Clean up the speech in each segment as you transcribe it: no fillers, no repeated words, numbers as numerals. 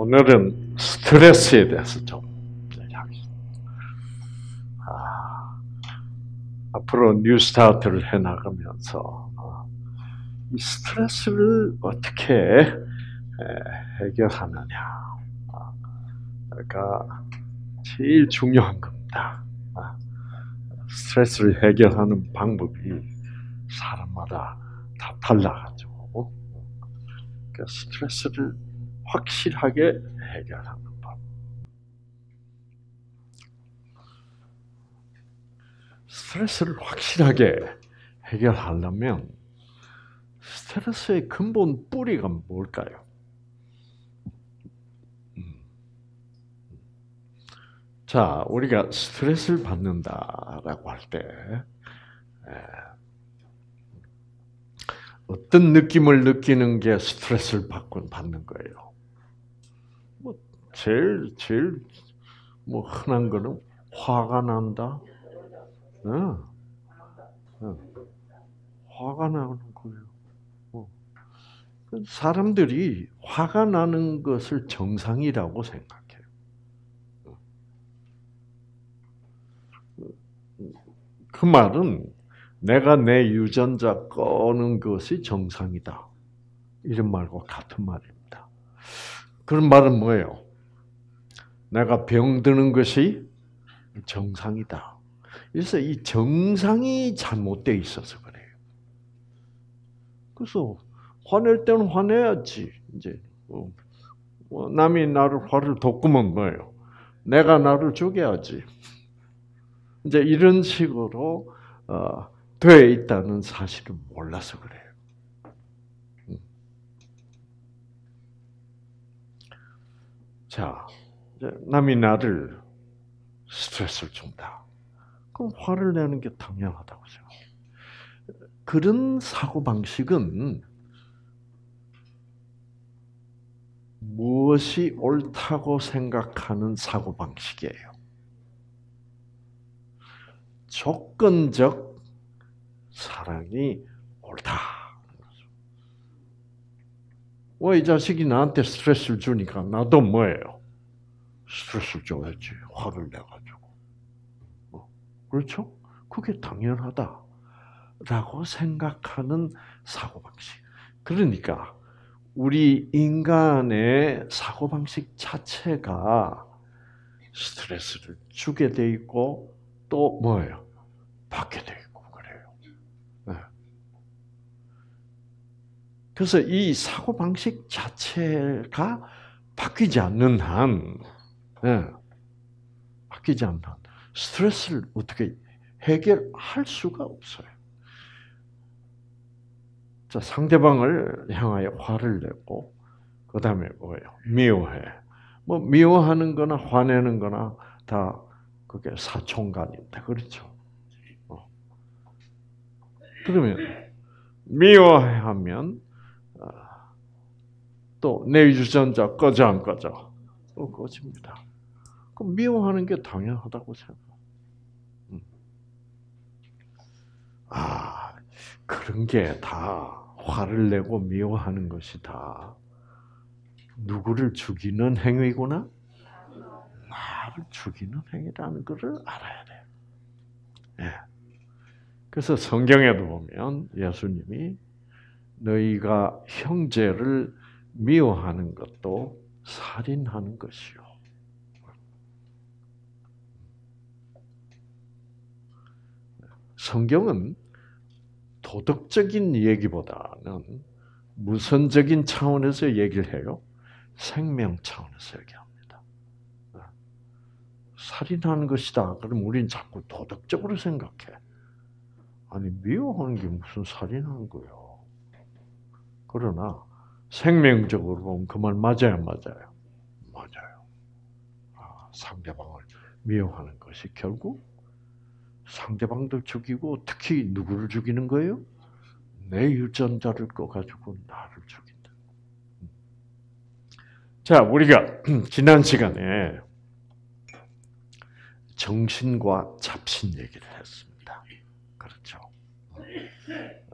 오늘은 스트레스에 대해서 좀 얘기하겠습니다. 앞으로 뉴스타트를 해나가면서 이 스트레스를 어떻게 해결하느냐. 그러니까 제일 중요한 겁니다. 스트레스를 해결하는 방법이 사람마다 다 달라가지고 그러니까 스트레스를 확실하게 해결하는 법. 스트레스를 확실하게 해결하려면 스트레스의 근본 뿌리가 뭘까요? 자, 우리가 스트레스를 받는다라고 할 때 어떤 느낌을 느끼는 게 스트레스를 받는 거예요? 뭐 제일 뭐 흔한 거는 화가 난다. 화가 나는 거예요. 사람들이 화가 나는 것을 정상이라고 생각해요. 그 말은 내가 내 유전자 꺼는 것이 정상이다. 이런 말과 같은 말입니다. 그런 말은 뭐예요? 내가 병드는 것이 정상이다. 그래서 이 정상이 잘못되어 있어서 그래요. 그래서 화낼 때는 화내야지. 이제 남이 나를 화를 돋구면 뭐예요? 내가 나를 죽여야지. 이제 이런 식으로 되어 있다는 사실을 몰라서 그래요. 자, 이제 남이 나를 스트레스를 준다. 그럼 화를 내는 게 당연하다고 생각해요. 그런 사고방식은 무엇이 옳다고 생각하는 사고방식이에요? 조건적 사랑이 옳다. 이 자식이 나한테 스트레스를 주니까 나도 뭐예요? 스트레스를 줘야지. 화를 내가지고. 그렇죠? 그게 당연하다라고 생각하는 사고방식. 그러니까 우리 인간의 사고방식 자체가 스트레스를 주게 돼 있고 또 뭐예요? 받게 돼 있고 그래요. 네. 그래서 이 사고방식 자체가 바뀌지 않는 한, 바뀌지 않는 한 스트레스를 어떻게 해결할 수가 없어요. 자, 상대방을 향하여 화를 내고, 그 다음에 뭐예요? 미워해. 뭐, 미워하는 거나 화내는 거나 다 그게 사총간입니다. 그렇죠? 그러면, 미워하면, 또 내 유전자 꺼져 안 꺼져? 또 꺼집니다. 그럼 미워하는 게 당연하다고 생각해요. 그런 게 다 화를 내고 미워하는 것이 다 누구를 죽이는 행위구나? 나를 죽이는 행위라는 것을 알아야 돼요. 네. 그래서 성경에도 보면 예수님이 너희가 형제를 미워하는 것도 살인하는 것이요. 성경은 도덕적인 얘기보다는 무선적인 차원에서 얘기를 해요. 생명 차원에서 얘기합니다. 살인하는 것이다. 그럼 우리는 자꾸 도덕적으로 생각해. 아니, 미워하는 게 무슨 살인하는 거예요. 그러나 생명적으로 보면 그 말 맞아요, 맞아요? 맞아요. 상대방을 미워하는 것이 결국 상대방도 죽이고 특히 누구를 죽이는 거예요? 내 유전자를 꺼가지고 나를 죽인다. 자, 우리가 지난 시간에 정신과 잡신 얘기를 했습니다. 그렇죠.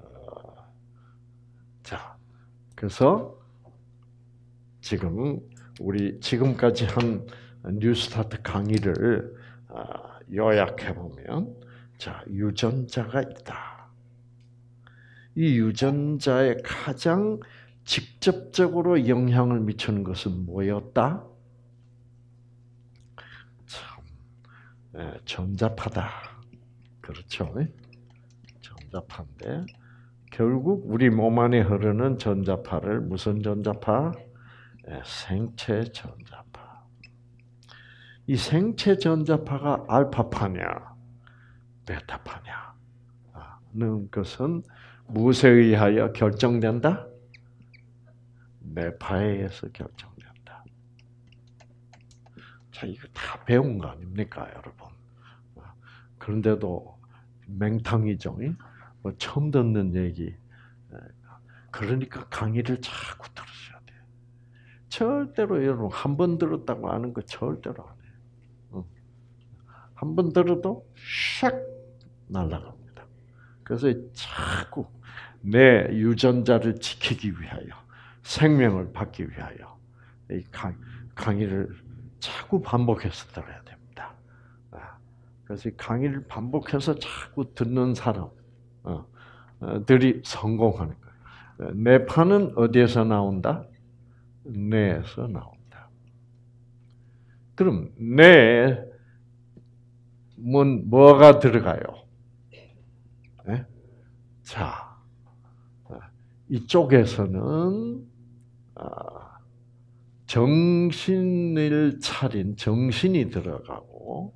자, 그래서 지금 우리 지금까지 한 뉴스타트 강의를 요약해 보면, 자, 유전자가 있다. 이 유전자에 가장 직접적으로 영향을 미치는 것은 뭐였다? 참, 전자파다. 그렇죠? 전자파인데 결국 우리 몸 안에 흐르는 전자파를 무슨 전자파? 생체 전자파. 이 생체 전자파가 알파파냐, 베타파냐 는 것은 무엇에 의하여 결정된다? 뇌파에 의해서 결정된다. 자, 이거 다 배운 거 아닙니까, 여러분? 그런데도 맹탕이죠. 뭐 처음 듣는 얘기. 그러니까 강의를 자꾸 들으셔야 돼요. 절대로 여러분 한 번 들었다고 아는 거 절대로 안 해요. 한 번 들어도 샥 날아갑니다. 그래서 자꾸 내 유전자를 지키기 위하여, 생명을 받기 위하여 이 강의를 자꾸 반복해서 들어야 됩니다. 그래서 이 강의를 반복해서 자꾸 듣는 사람들이 성공하는 거예요. 뇌파는 어디에서 나온다? 뇌에서 나온다. 그럼 뇌에 뭐가 들어가요? 네? 자, 이쪽에서는 정신을 차린 정신이 들어가고,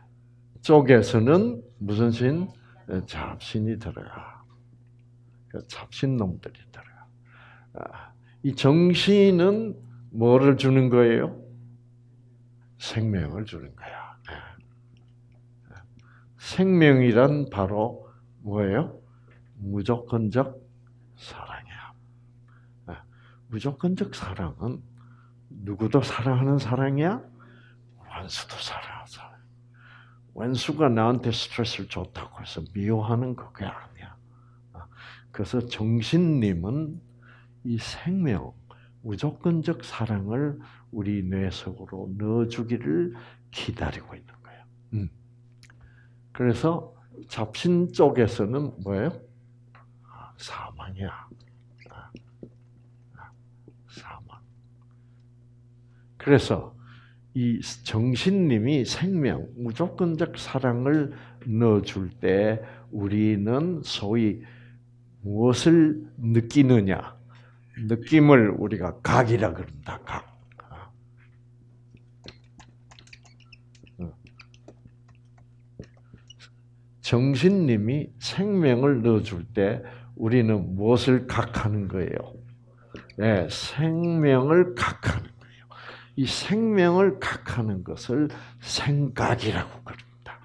쪽에서는 무슨 신? 잡신이 들어가. 잡신놈들이 들어가. 이 정신은 뭐를 주는 거예요? 생명을 주는 거야. 생명이란 바로 뭐예요? 무조건적 사랑이야. 무조건적 사랑은 누구도 사랑하는 사랑이야? 원수도 사랑하는 사랑. 원수가 나한테 스트레스를 줬다고 해서 미워하는 그게 아니야. 그래서 정신님은 이 생명, 무조건적 사랑을 우리 뇌 속으로 넣어주기를 기다리고 있는 거예요. 그래서 잡신 쪽에서는 뭐예요? 사망이야. 사망. 그래서 이 정신님이 생명, 무조건적 사랑을 넣어줄 때 우리는 소위 무엇을 느끼느냐? 느낌을 우리가 각이라 그런다. 각. 정신님이 생명을 넣어줄 때 우리는 무엇을 각하는 거예요? 네, 생명을 각하는 거예요. 이 생명을 각하는 것을 생각이라고 그럽니다.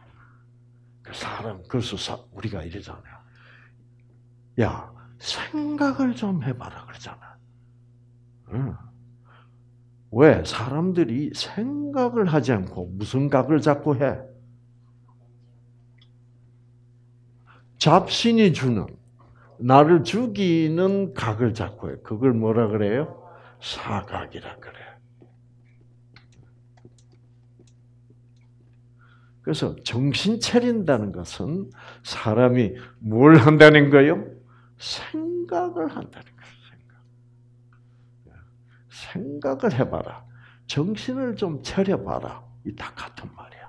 그래서 우리가 이러잖아요. 야, 생각을 좀 해봐라 그러잖아. 왜? 사람들이 생각을 하지 않고 무슨 각을 자꾸 해? 잡신이 주는, 나를 죽이는 각을 자꾸 해. 그걸 뭐라 그래요? 사각이라 그래. 그래서 정신 차린다는 것은 사람이 뭘 한다는 거예요? 생각을 한다는 거예요. 생각을 해봐라. 정신을 좀 차려봐라. 이 다 같은 말이야.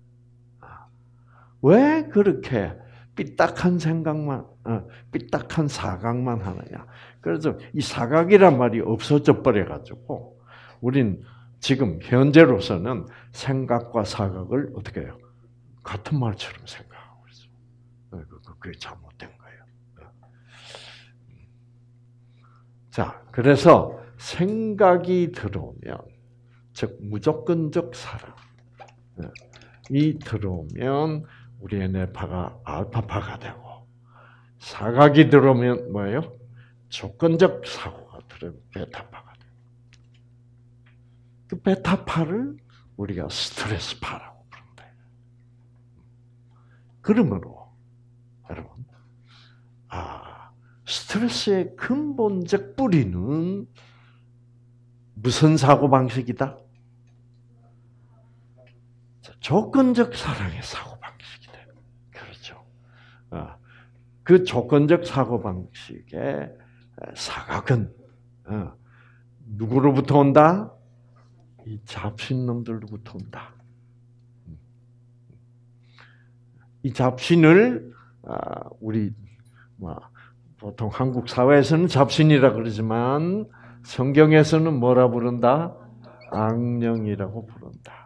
왜 그렇게 삐딱한 생각만, 삐딱한 사각만 하느냐? 그래서 이 사각이란 말이 없어져 버려가지고, 우린 지금 현재로서는 생각과 사각을 어떻게 해요? 같은 말처럼 생각하고 있어. 그게 잘못된 거예요. 자, 그래서 생각이 들어오면, 즉 무조건적 사랑이 들어오면 우리의 뇌파가 알파파가 되고, 사각이 들어오면 뭐예요? 조건적 사고가 들어오면 베타파가 돼요. 그 베타파를 우리가 스트레스파라고 부른다. 그러므로 여러분, 스트레스의 근본적 뿌리는 무슨 사고방식이다? 조건적 사랑의 사고방식이다. 그렇죠. 그 조건적 사고방식의 사각은 누구로부터 온다? 이 잡신놈들로부터 온다. 이 잡신을 우리 보통 한국 사회에서는 잡신이라 그러지만 성경에서는 뭐라 부른다? 악령이라고 부른다.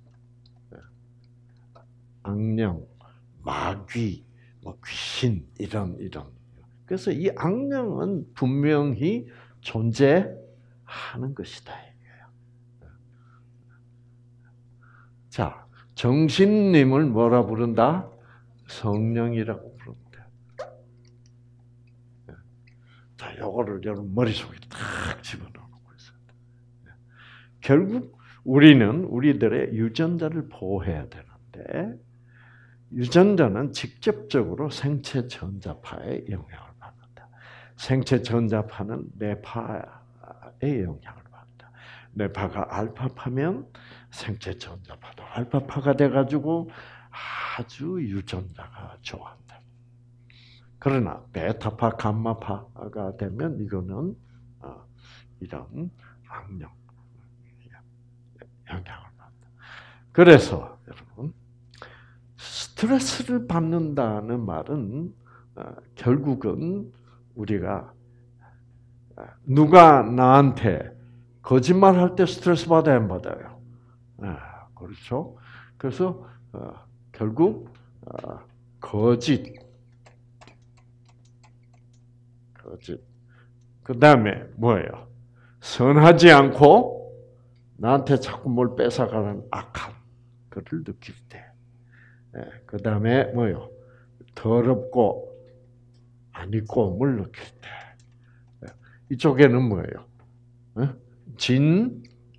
악령, 마귀, 귀신 이런. 그래서 이 악령은 분명히 존재하는 것이다. 자, 정신님을 뭐라 부른다? 성령이라고 부른다. 자, 요거를 여러분 머릿속에 딱 집어넣고 있어요. 결국 우리는 우리들의 유전자를 보호해야 되는데 유전자는 직접적으로 생체 전자파의 영향을 받는다. 생체 전자파는 뇌파의 영향을 받는다. 뇌파가 알파파면 생체 전자파도 알파파가 돼가지고 아주 유전자가 좋아한다. 그러나 베타파, 감마파가 되면 이거는 이런 악령 영향을 받는다. 그래서 여러분 스트레스를 받는다는 말은 결국은 우리가 누가 나한테 거짓말할 때 스트레스 받아야 안 받아요? 그렇죠. 그래서 결국 거짓. 그 다음에 뭐예요? 선하지 않고 나한테 자꾸 뭘 뺏어가는 악한 것을 느낄 때. 그 다음에 뭐예요? 더럽고 안 입고음을 느낄 때. 이쪽에는 뭐예요? 진,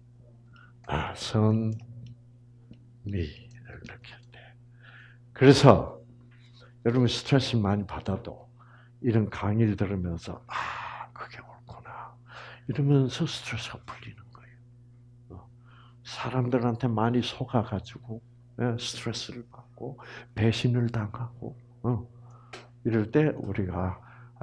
선, 미를 느낄 때. 그래서 여러분 스트레스 많이 받아도 이런 강의를 들으면서 그게 옳구나 이러면서 스트레스가 풀리는 거예요. 사람들한테 많이 속아가지고 스트레스를 받고 배신을 당하고 이럴 때 우리가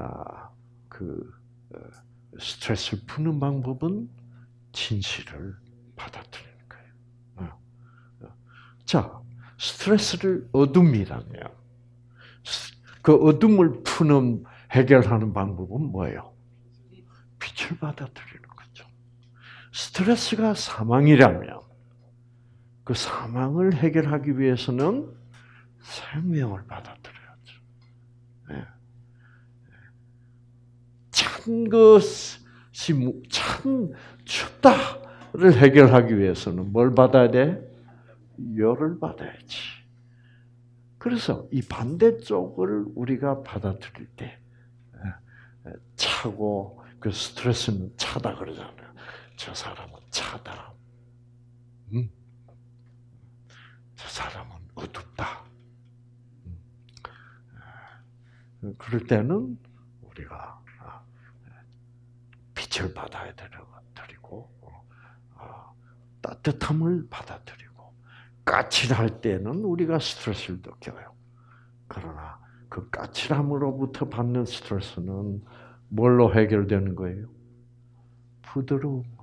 스트레스를 푸는 방법은 진실을 받아들이는 거예요. 자, 스트레스를 어둠이라면 그 어둠을 푸는 해결하는 방법은 뭐예요? 빛을 받아들이는 거죠. 스트레스가 사망이라면 그 사망을 해결하기 위해서는 생명을 받아들여야죠. 찬 것이 참 춥다를 해결하기 위해서는 뭘 받아야 돼? 열을 받아야지. 그래서 이 반대쪽을 우리가 받아들일 때 차고 그 스트레스는 차다 그러잖아요. 저 사람은 차다. 저 사람은 어둡다. 그럴 때는 우리가 빛을 받아야 드리고 따뜻함을 받아들이고 까칠할 때는 우리가 스트레스를 느껴요. 그러나 그 까칠함으로부터 받는 스트레스는 뭘로 해결되는 거예요? 부드러움으로.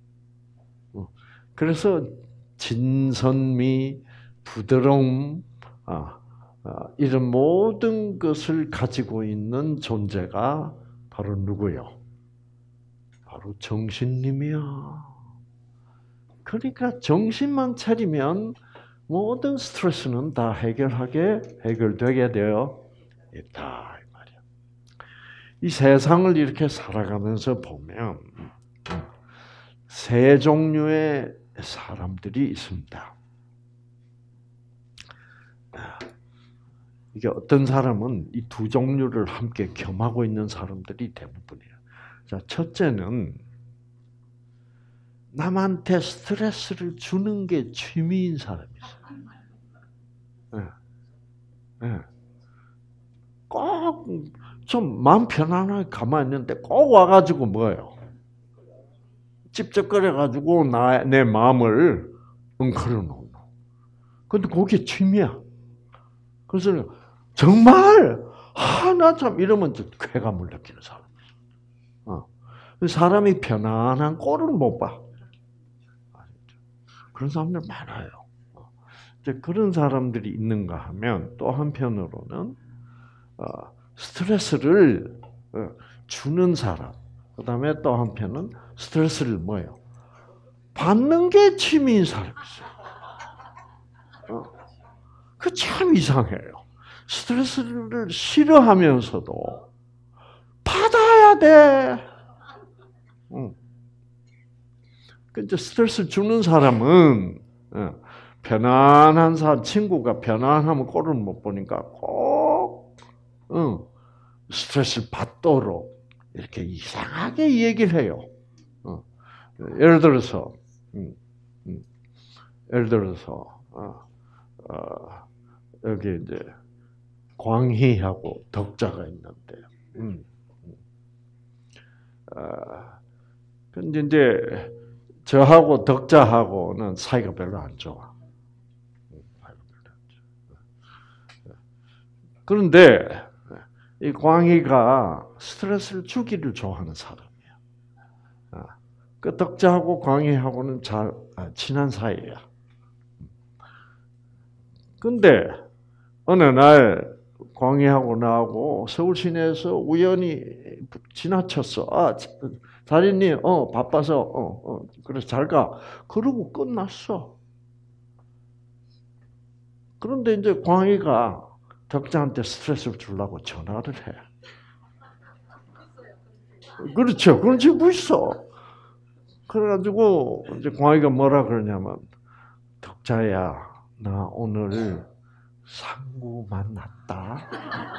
그래서 진선미, 부드러움, 이런 모든 것을 가지고 있는 존재가 바로 누구요? 바로 정신님이야. 그러니까 정신만 차리면 모든 스트레스는 다 해결되게 되어 있다. 이 말이야. 이 세상을 이렇게 살아가면서 보면 세 종류의 사람들이 있습니다. 이게 어떤 사람은 이 두 종류를 함께 겸하고 있는 사람들이 대부분이에요. 자, 첫째는 남한테 스트레스를 주는 게 취미인 사람이 있어요. 꼭 좀 마음 편안하게 가만히 있는데 꼭 와가지고 뭐예요? 찝쩍거려가지고 내 마음을 엉클어 놓는. 근데 그게 취미야. 그래서 정말 나 참 이러면 쾌감을 느끼는 사람. 사람이 편안한 꼴을 못 봐. 그런 사람들 많아요. 이제 그런 사람들이 있는가 하면 또 한편으로는 스트레스를 주는 사람. 그다음에 또 한편은 스트레스를 뭐예요? 받는 게 취미인 사람이 있어요. 그 참 이상해요. 스트레스를 싫어하면서도 받아야 돼. 이제 스트레스 주는 사람은 편안한 사람, 친구가 편안하면 꼴을 못 보니까 꼭 스트레스를 받도록 이렇게 이상하게 얘기를 해요. 예를 들어서 여기 이제 광희하고 덕자가 있는데, 근데 이제 저하고 덕자하고는 사이가 별로 안 좋아. 그런데 이 광희가 스트레스를 주기를 좋아하는 사람이야. 그 덕자하고 광희하고는 잘 친한 사이야. 근데 어느 날 광희하고 나하고 서울 시내에서 우연히 지나쳤어. 자리님, 바빠서, 그래, 잘 가. 그러고 끝났어. 그런데 이제 광희가 덕자한테 스트레스를 주려고 전화를 해. 그렇죠. 그런 친구 있어. 그래가지고, 이제 광희가 뭐라 그러냐면, 덕자야, 나 오늘 상구 만났다.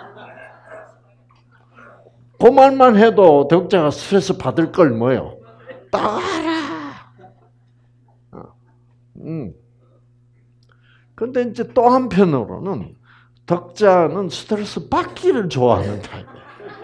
그 말만 해도 덕자가 스트레스 받을 걸 뭐요? 따라. 근데 이제 또 한편으로는 덕자는 스트레스 받기를 좋아하는 타입이에요.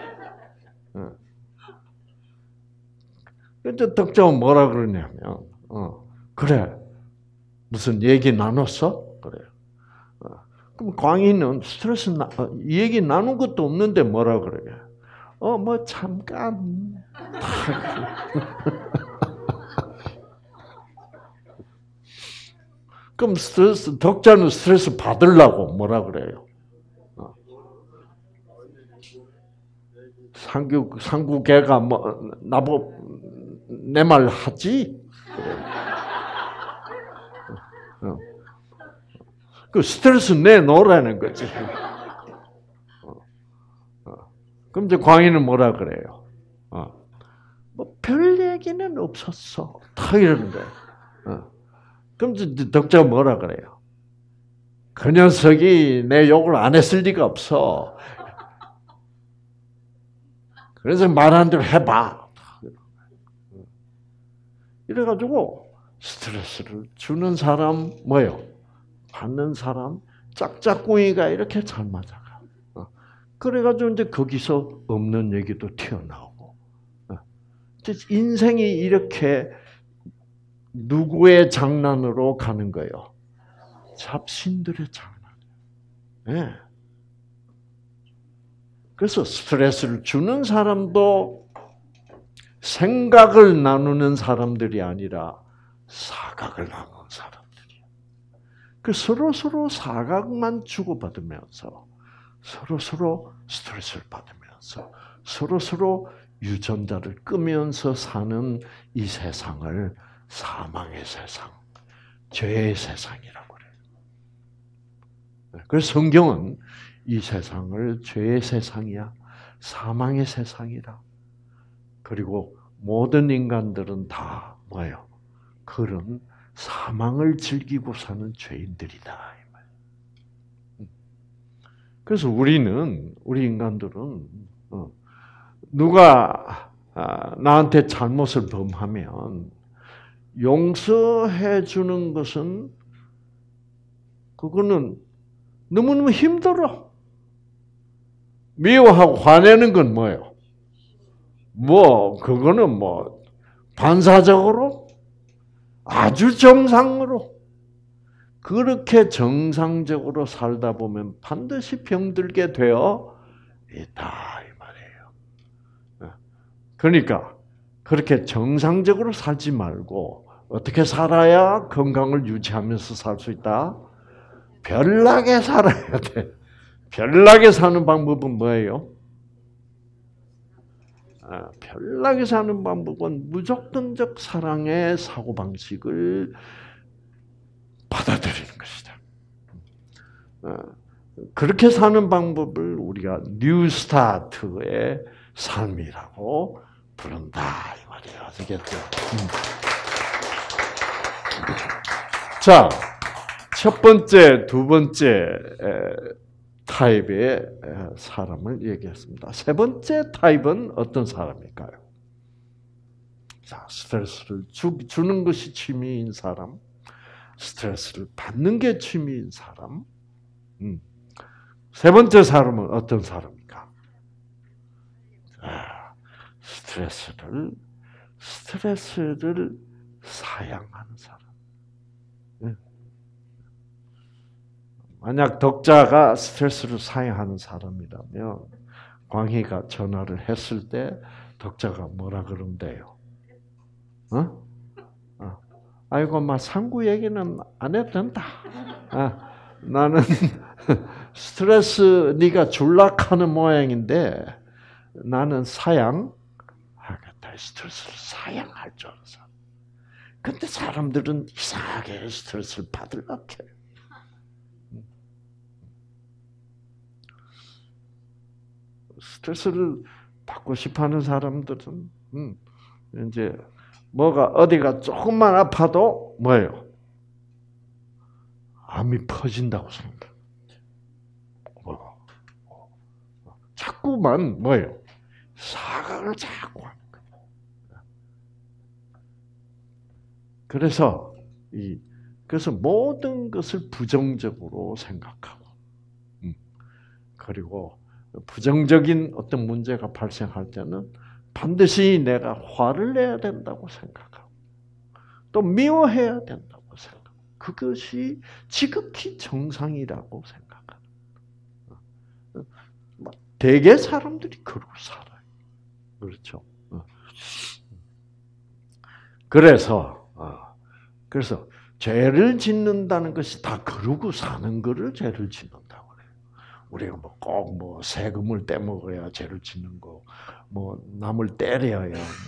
이제 덕자가 뭐라 그러냐면, 그래, 무슨 얘기 나눴어? 그래. 그럼 광희는 스트레스 얘기 나눈 것도 없는데 뭐라 그래? 뭐 잠깐. 그럼 덕자는 스트레스 받으려고 뭐라 그래요? 상구개가 뭐 내 말 하지? 그 스트레스 내놓으라는 거지. 그럼 이제 광희는 뭐라 그래요? 뭐 별 얘기는 없었어. 다 이러는 거예요. 그럼 이제 덕자가 뭐라 그래요? 그 녀석이 내 욕을 안 했을 리가 없어. 그래서 말한 대로 해봐. 이래가지고 스트레스를 주는 사람 뭐예요? 받는 사람 짝짝꿍이가 이렇게 잘 맞아가. 그래가지고 이제 거기서 없는 얘기도 튀어나오고. 인생이 이렇게 누구의 장난으로 가는 거예요? 잡신들의 장난. 네. 그래서 스트레스를 주는 사람도 생각을 나누는 사람들이 아니라 사각을 나누는 사람들이에요. 그 서로 사각만 주고받으면서 서로 스트레스를 받으면서 서로 유전자를 끄면서 사는 이 세상을 사망의 세상, 죄의 세상이라고 그래요. 그래서 성경은 이 세상을 죄의 세상이야, 사망의 세상이라. 그리고 모든 인간들은 다 뭐예요? 그런 사망을 즐기고 사는 죄인들이다. 그래서 우리 인간들은 누가 나한테 잘못을 범하면 용서해 주는 것은 그거는 너무너무 힘들어. 미워하고 화내는 건 뭐예요? 그거는 반사적으로 아주 정상으로 그렇게 정상적으로 살다 보면 반드시 병들게 되어 있다 이 말이에요. 그러니까 그렇게 정상적으로 살지 말고 어떻게 살아야 건강을 유지하면서 살 수 있다? 별나게 살아야 돼. 별나게 사는 방법은 뭐예요? 별나게 사는 방법은 무조건적 사랑의 사고방식을 받아들이는 것이다. 그렇게 사는 방법을 우리가 뉴스타트의 삶이라고 부른다 이 말이에요. 아시겠죠? 자, 첫 번째, 두 번째 타입의 사람을 얘기했습니다. 세 번째 타입은 어떤 사람일까요? 자, 스트레스를 주는 것이 취미인 사람, 스트레스를 받는 게 취미인 사람. 세 번째 사람은 어떤 사람입니까? 스트레스를 사양하는 사람. 만약 독자가 스트레스를 사양하는 사람이라면 광희가 전화를 했을 때 독자가 뭐라 그런대요? 아이고, 막 상구 얘기는 안 해도 된다. 나는 스트레스 네가 줄락하는 모양인데 나는 사양하겠다. 스트레스를 사양할 줄 알았어. 근데 사람들은 이상하게 스트레스를 받으려고 해요. 스트레스를 받고 싶어하는 사람들은 이제 뭐가 어디가 조금만 아파도 뭐예요? 암이 퍼진다고 생각해. 자꾸만 뭐예요? 사각을 자꾸 하는 거예요. 그래서 모든 것을 부정적으로 생각하고, 그리고 부정적인 어떤 문제가 발생할 때는 반드시 내가 화를 내야 된다고 생각하고, 또 미워해야 된다고 생각하고, 그것이 지극히 정상이라고 생각하는. 대개 사람들이 그러고 살아요. 그렇죠? 그래서 죄를 짓는다는 것이 다 그러고 사는 거를 죄를 짓는다고 그래요. 우리가 꼭 세금을 떼먹어야 죄를 짓는 거, 남을 때려야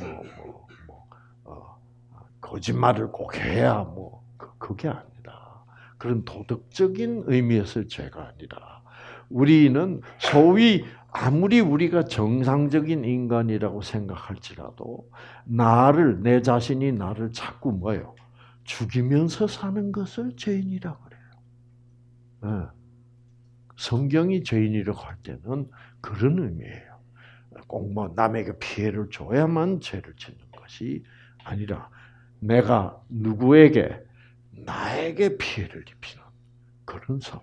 거짓말을 꼭 해야 그게 아니라, 그런 도덕적인 의미에서의 죄가 아니라, 우리는 소위 아무리 우리가 정상적인 인간이라고 생각할지라도 내 자신이 나를 자꾸 뭐예요? 죽이면서 사는 것을 죄인이라고 그래요. 성경이 죄인이라고 할 때는 그런 의미예요. 꼭 남에게 피해를 줘야만 죄를 짓는 것이 아니라 내가 누구에게 나에게 피해를 입히는 그런 삶.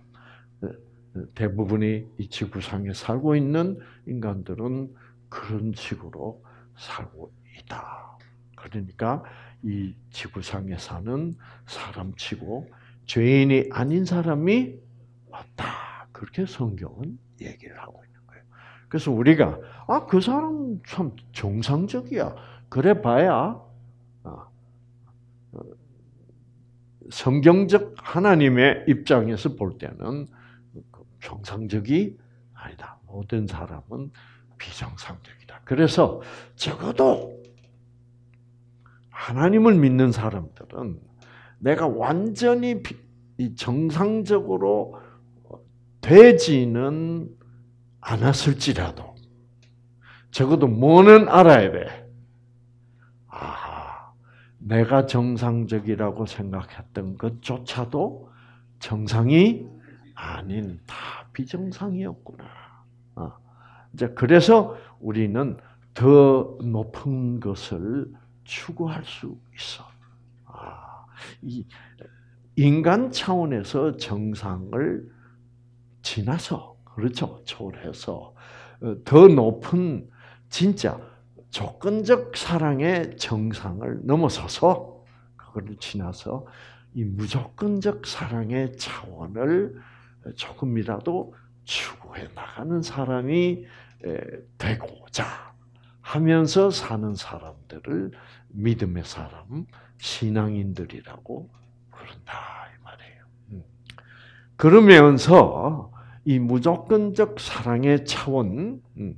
대부분이 이 지구상에 살고 있는 인간들은 그런 식으로 살고 있다. 그러니까 이 지구상에 사는 사람치고 죄인이 아닌 사람이 없다. 그렇게 성경은 얘기를 하고 있는 거예요. 그래서 우리가 그 사람 참 정상적이야. 그래 봐야 성경적 하나님의 입장에서 볼 때는 정상적이 아니다. 모든 사람은 비정상적이다. 그래서 적어도 하나님을 믿는 사람들은 내가 완전히 정상적으로 되지는 않았을지라도 적어도 뭐는 알아야 돼. 내가 정상적이라고 생각했던 것조차도 정상이 아닌 다 비정상이었구나. 이제 그래서 우리는 더 높은 것을 추구할 수 있어. 이 인간 차원에서 정상을 지나서, 그렇죠, 초월해서 더 높은 진짜 조건적 사랑의 정상을 넘어서서 그걸 지나서 이 무조건적 사랑의 차원을 조금이라도 추구해 나가는 사람이 되고자 하면서 사는 사람들을 믿음의 사람, 신앙인들이라고 부른다 이 말이에요. 그러면서 이 무조건적 사랑의 차원,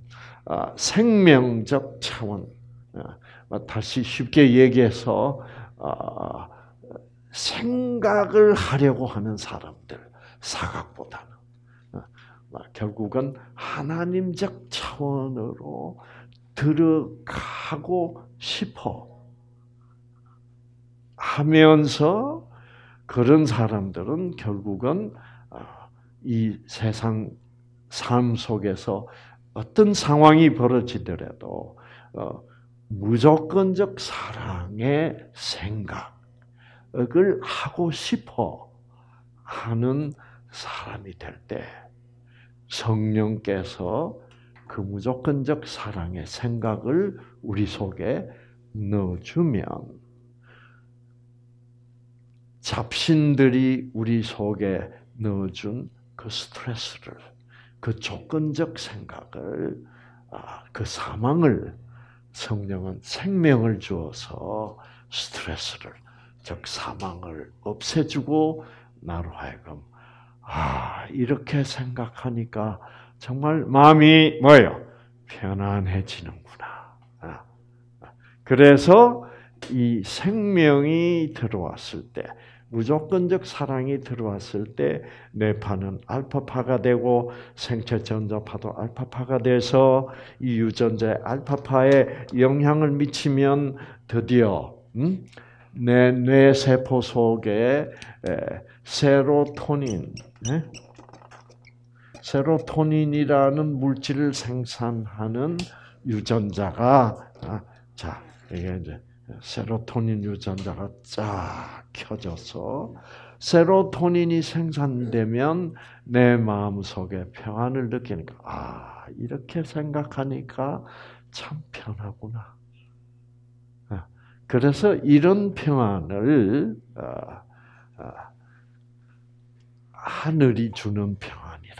생명적 차원, 다시 쉽게 얘기해서 생각을 하려고 하는 사람들, 사각보다는 결국은 하나님적 차원으로 들어가고 싶어 하면서 그런 사람들은 결국은 이 세상 삶 속에서 어떤 상황이 벌어지더라도 무조건적 사랑의 생각을 하고 싶어 하는 사람이 될 때 성령께서 그 무조건적 사랑의 생각을 우리 속에 넣어주면 잡신들이 우리 속에 넣어준 그 스트레스를, 그 조건적 생각을, 그 사망을 성령은 생명을 주어서 스트레스를, 즉 사망을 없애주고 나로 하여금 이렇게 생각하니까 정말 마음이 뭐예요? 편안해지는구나. 그래서 이 생명이 들어왔을 때, 무조건적 사랑이 들어왔을 때 뇌파는 알파파가 되고 생체 전자파도 알파파가 돼서 이 유전자의 알파파에 영향을 미치면 드디어 내 뇌세포 속에 세로토닌이라는 물질을 생산하는 유전자가 이게 이제 세로토닌 유전자가 쫙 켜져서 세로토닌이 생산되면 내 마음속에 평안을 느끼니까 이렇게 생각하니까 참 편하구나. 그래서 이런 평안을 하늘이 주는 평안이라.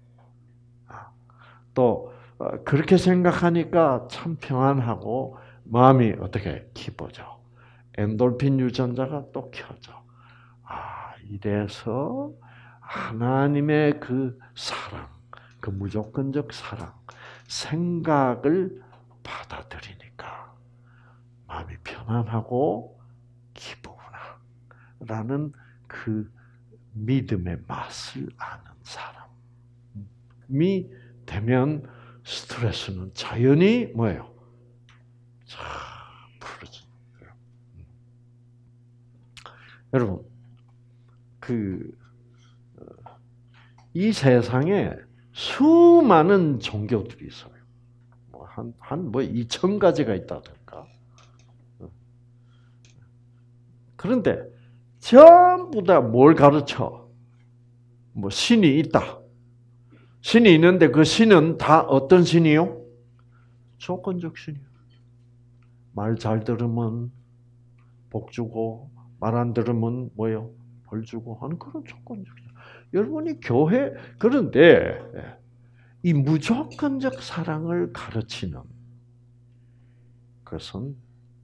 또 그렇게 생각하니까 참 평안하고 마음이 어떻게 기뻐져. 엔돌핀 유전자가 또 켜져. 이래서 하나님의 그 사랑, 그 무조건적 사랑, 생각을 받아들이니까 마음이 편안하고 기쁘구나 라는 그 믿음의 맛을 아는 사람이 되면 스트레스는 자연히 뭐예요? 풀어져요. 여러분, 이 세상에 수많은 종교들이 있어요. 한 2,000가지가 있다든가. 그런데 전부 다 뭘 가르쳐? 신이 있다. 신이 있는데 그 신은 다 어떤 신이요? 조건적 신이요. 말 잘 들으면 복 주고 말 안 들으면 뭐요? 벌 주고 하는 그런 조건적 신. 여러분이 교회 그런데 이 무조건적 사랑을 가르치는 것은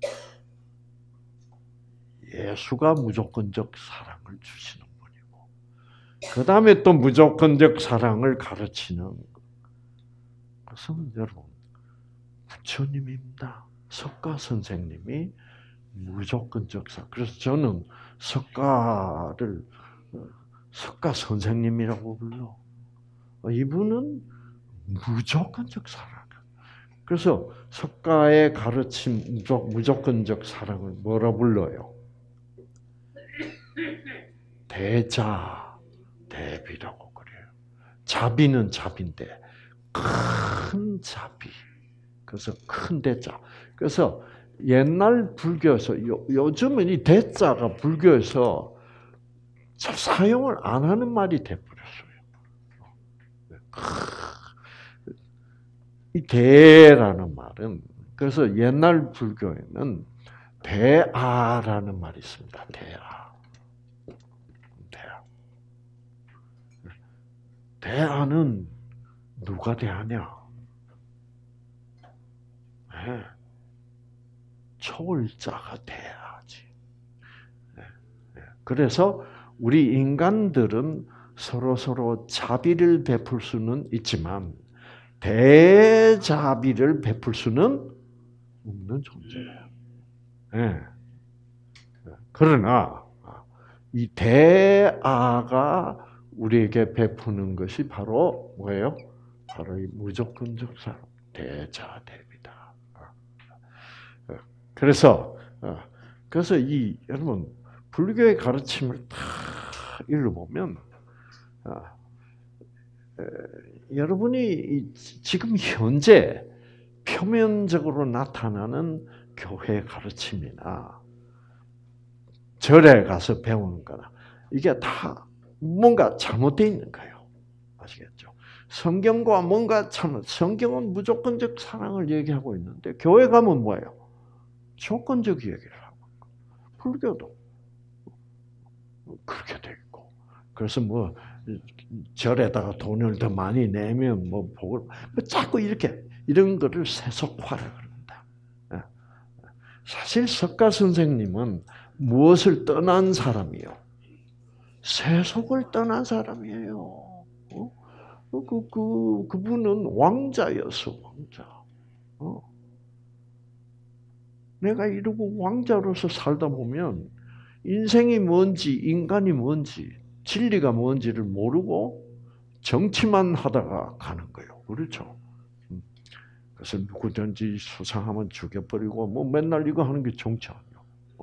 예수가 무조건적 사랑을 주시는 분이고, 그 다음에 또 무조건적 사랑을 가르치는 것은 여러분 부처님입니다. 석가 선생님이 무조건적 사랑. 그래서 저는 석가를 석가 선생님이라고 불러. 이분은 무조건적 사랑. 그래서 석가의 가르침 무조건적 사랑을 뭐라 불러요? 대자, 대비라고 그래요. 자비는 자비인데 큰 자비. 그래서 큰 대자. 그래서 옛날 불교에서 요즘은 이 대자가 불교에서 사용을 안 하는 말이 돼버렸어요. 이 대라는 말은 그래서 옛날 불교에는 대아라는 말이 있습니다. 대아. 대아는 누가 대하냐? 네. 초월자가 대하지. 네. 그래서 우리 인간들은 서로 자비를 베풀 수는 있지만 대자비를 베풀 수는 없는 존재예요. 네. 그러나 이 대아가 우리에게 베푸는 것이 바로 뭐예요? 바로 이 무조건적 사랑, 대자대비다. 그래서 이 여러분 불교의 가르침을 다 읽어보면 여러분이 지금 현재 표면적으로 나타나는 교회 가르침이나 절에 가서 배우는 거나 이게 다 뭔가 잘못되어 있는 거예요. 아시겠죠? 성경과 뭔가 성경은 무조건적 사랑을 얘기하고 있는데 교회 가면 뭐예요? 조건적 얘기를 하고 불교도 그렇게 돼 있고 그래서 뭐 절에다가 돈을 더 많이 내면 뭐 복을 자꾸 이렇게 이런 거를 세속화를 그런다. 사실 석가 선생님은 무엇을 떠난 사람이요? 세속을 떠난 사람이에요. 그분은 왕자였어, 왕자. 내가 이러고 왕자로서 살다 보면 인생이 뭔지, 인간이 뭔지, 진리가 뭔지를 모르고 정치만 하다가 가는 거예요. 그렇죠? 그래서 누구든지 수상하면 죽여버리고, 뭐 맨날 이거 하는 게 정치 아니에요.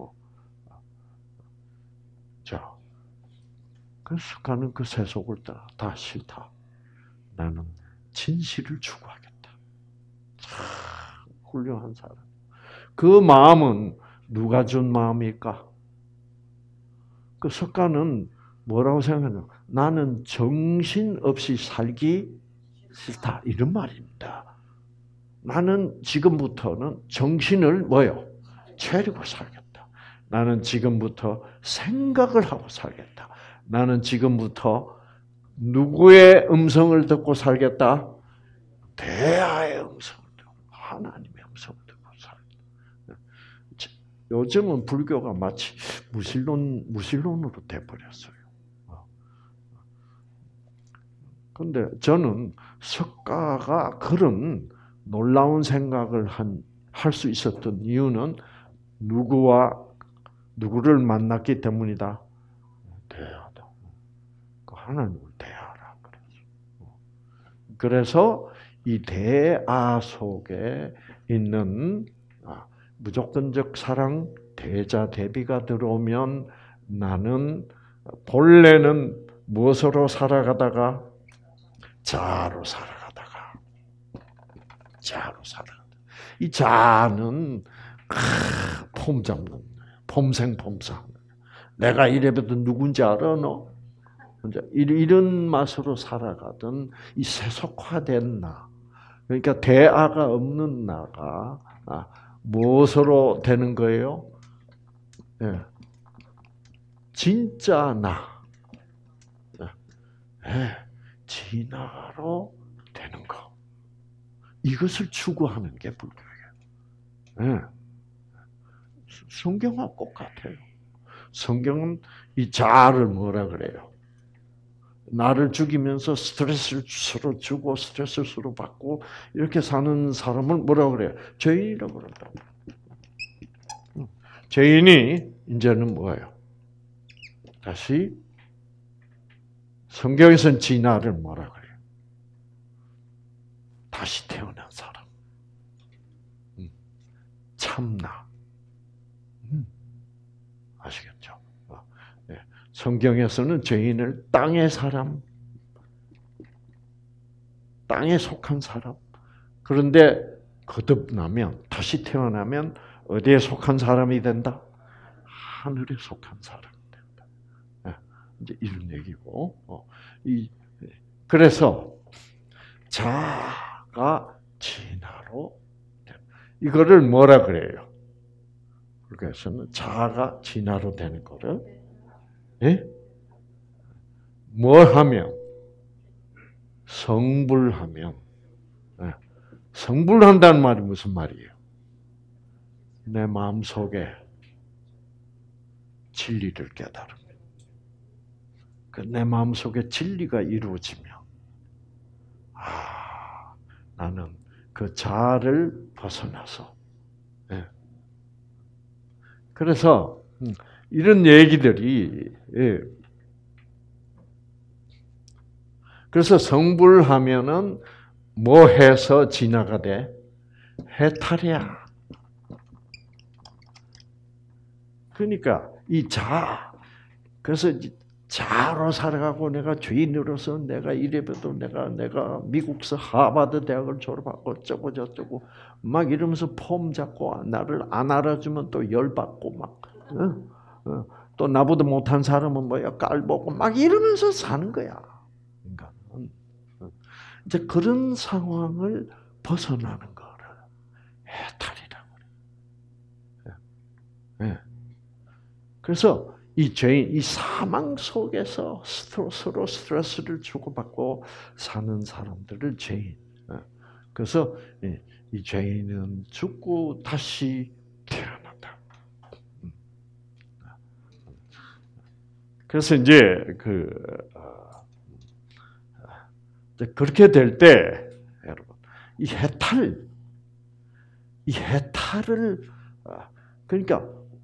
자, 그래서 가는 그 세속을 따라 다 싫다. 나는 진실을 추구하겠다. 참 훌륭한 사람. 그 마음은 누가 준 마음일까? 그 석가는 뭐라고 생각하냐? 나는 정신 없이 살기 싫다. 이런 말입니다. 나는 지금부터는 정신을 뭐요? 차리고 살겠다. 나는 지금부터 생각을 하고 살겠다. 나는 지금부터 누구의 음성을 듣고 살겠다? 대하의 음성을 듣고, 하나님의 음성을 듣고 살겠다. 요즘은 불교가 마치 무신론으로 돼버렸어요. 그런데 저는 석가가 그런 놀라운 생각을 할 수 있었던 이유는 누구를 만났기 때문이다. 대하다. 하나님을 대하라 그래서 이 대하 속에 있는 무조건적 사랑, 대자 대비가 들어오면 나는 본래는 무엇으로 살아가다가 자아로 살아가다가 이 자아는 폼 잡는 폼생폼사. 내가 이래봬도 누군지 알아 너? 이런 맛으로 살아가던 이 세속화된 나. 그러니까 대아가 없는 나가 무엇으로 되는 거예요? 네. 진짜 나. 네. 진화로 되는 거. 이것을 추구하는 게 불교예요. 네. 성경하고 똑같아요. 성경은 이 자아를 뭐라 그래요? 나를 죽이면서 스트레스를 서로 주고 스트레스를 서로 받고 이렇게 사는 사람을 뭐라 그래요? 죄인이라고 그런다고. 죄인이 이제는 뭐예요? 다시 성경에서는 진화를 뭐라 그래요? 다시 태어난 사람. 참나. 아시겠죠? 성경에서는 죄인을 땅의 사람, 땅에 속한 사람. 그런데 거듭나면, 다시 태어나면 어디에 속한 사람이 된다? 하늘에 속한 사람이 된다. 이제 이런 얘기고. 그래서 자아가 진화로 이거를 뭐라 그래요? 그래서는 자아가 진화로 되는 거를, 예? 뭘 하면? 성불하면. 예. 성불한다는 말이 무슨 말이에요? 내 마음속에 진리를 깨달으면. 내 마음속에 진리가 이루어지면, 나는 그 자아를 벗어나서. 예. 그래서 이런 얘기들이, 예. 그래서 성불하면은 뭐 해서 진화가 돼? 해탈이야. 그러니까 이 자아, 그래서 자아로 살아가고 내가 죄인으로서 내가 이래봬도 내가 미국서 하버드 대학을 졸업하고 어쩌고 저쩌고 막 이러면서 폼 잡고 나를 안 알아주면 또 열받고 막 또 나보다 못한 사람은 뭐야 깔보고 막 이러면서 사는 거야. 그러니까 이제 그런 상황을 벗어나는 거를 해탈이라고 그래. 그래서 이 죄인, 이 사망 속에서 서로 스트레스를 주고받고 사는 사람들을 죄인. 그래서 이 죄인은 죽고 다시 태어난다. 그래서 이제 그렇게 될 때, 여러분, 이 해탈을 그러니까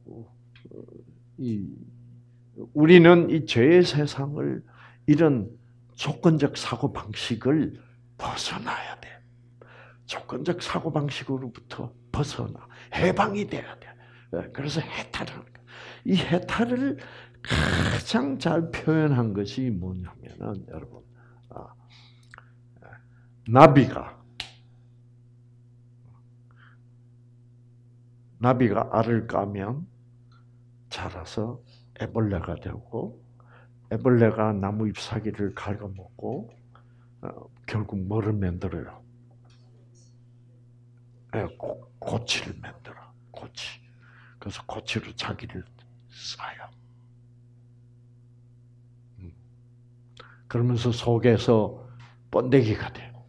우리는 이 죄의 세상을 이런 조건적 사고 방식을 벗어나야 돼. 조건적 사고 방식으로부터 벗어나 해방이 돼야 돼. 그래서 해탈을 하는 거야. 이 해탈을 가장 잘 표현한 것이 뭐냐면은 여러분, 나비가 알을 까면 자라서 애벌레가 되고, 애벌레가 나무 잎사귀를 갉아먹고 결국 뭐를 만들어요? 고치를 만들어. 고치. 그래서 고치로 자기를 싸요. 그러면서 속에서 번데기가 돼요.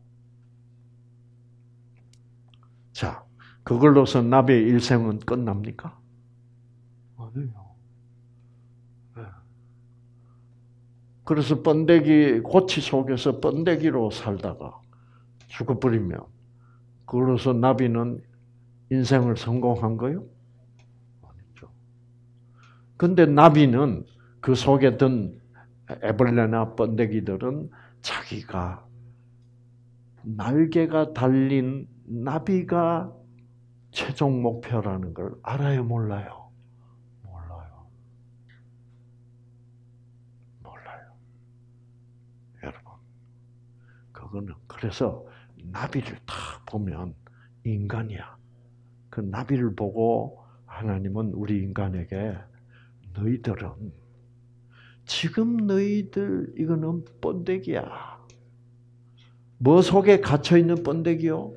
자, 그걸로서 나비의 일생은 끝납니까? 아니요. 그래서 고치 속에서 번데기로 살다가 죽어버리면, 그걸로서 나비는 인생을 성공한 거요? 아니죠. 근데 나비는 그 속에 든 애벌레나 번데기들은 자기가 날개가 달린 나비가 최종 목표라는 걸 알아요, 몰라요? 몰라요. 여러분, 그거는 그래서 나비를 딱 보면 인간이야. 그 나비를 보고 하나님은 우리 인간에게 너희들은 지금 너희들 이거는 번데기야. 뭐 속에 갇혀 있는 번데기요?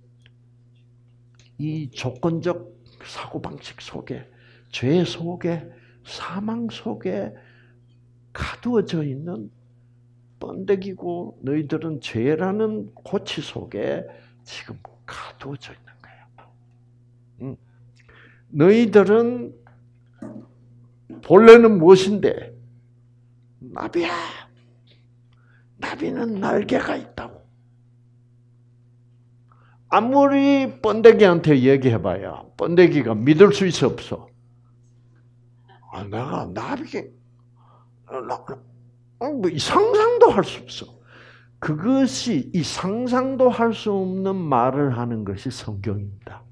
이 조건적 사고방식 속에, 죄 속에, 사망 속에 가두어져 있는 번데기고, 너희들은 죄라는 고치 속에 지금 가두어져 있는 거예요. 너희들은 본래는 무엇인데? 나비야. 나비는 날개가 있다고. 아무리 번데기한테 얘기해봐야 번데기가 믿을 수 있어 없어? 내가 나비, 뭐 상상도 할 수 없어. 그것이 이 상상도 할 수 없는 말을 하는 것이 성경입니다.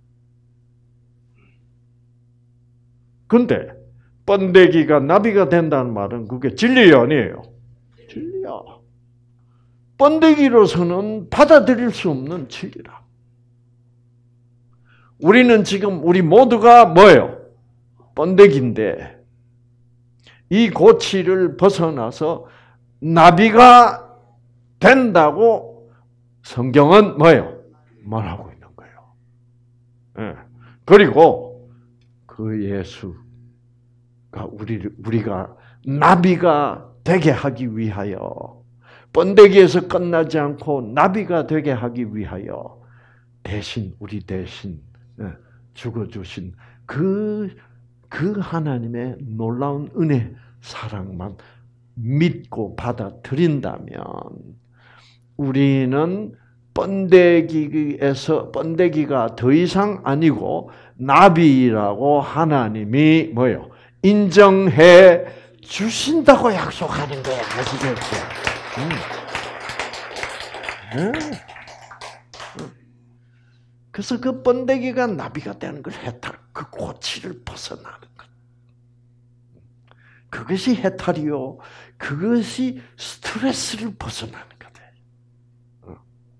근데 번데기가 나비가 된다는 말은 그게 진리예요, 아니에요? 진리야. 번데기로서는 받아들일 수 없는 진리라. 우리는 지금 우리 모두가 뭐예요? 번데기인데 이 고치를 벗어나서 나비가 된다고 성경은 뭐예요? 말하고 있는 거예요. 그리고 그 예수가 우리가 나비가 되게 하기 위하여, 번데기에서 끝나지 않고 나비가 되게 하기 위하여 대신 우리 대신 죽어주신 그 하나님의 놀라운 은혜, 사랑만 믿고 받아들인다면 우리는 번데기가 더 이상 아니고 나비라고 하나님이 뭐요? 인정해 주신다고 약속하는 거야. 아시겠죠? 그래서 그 번데기가 나비가 되는 걸 해탈, 그 고치를 벗어나는 것. 그것이 해탈이요. 그것이 스트레스를 벗어나는 거다.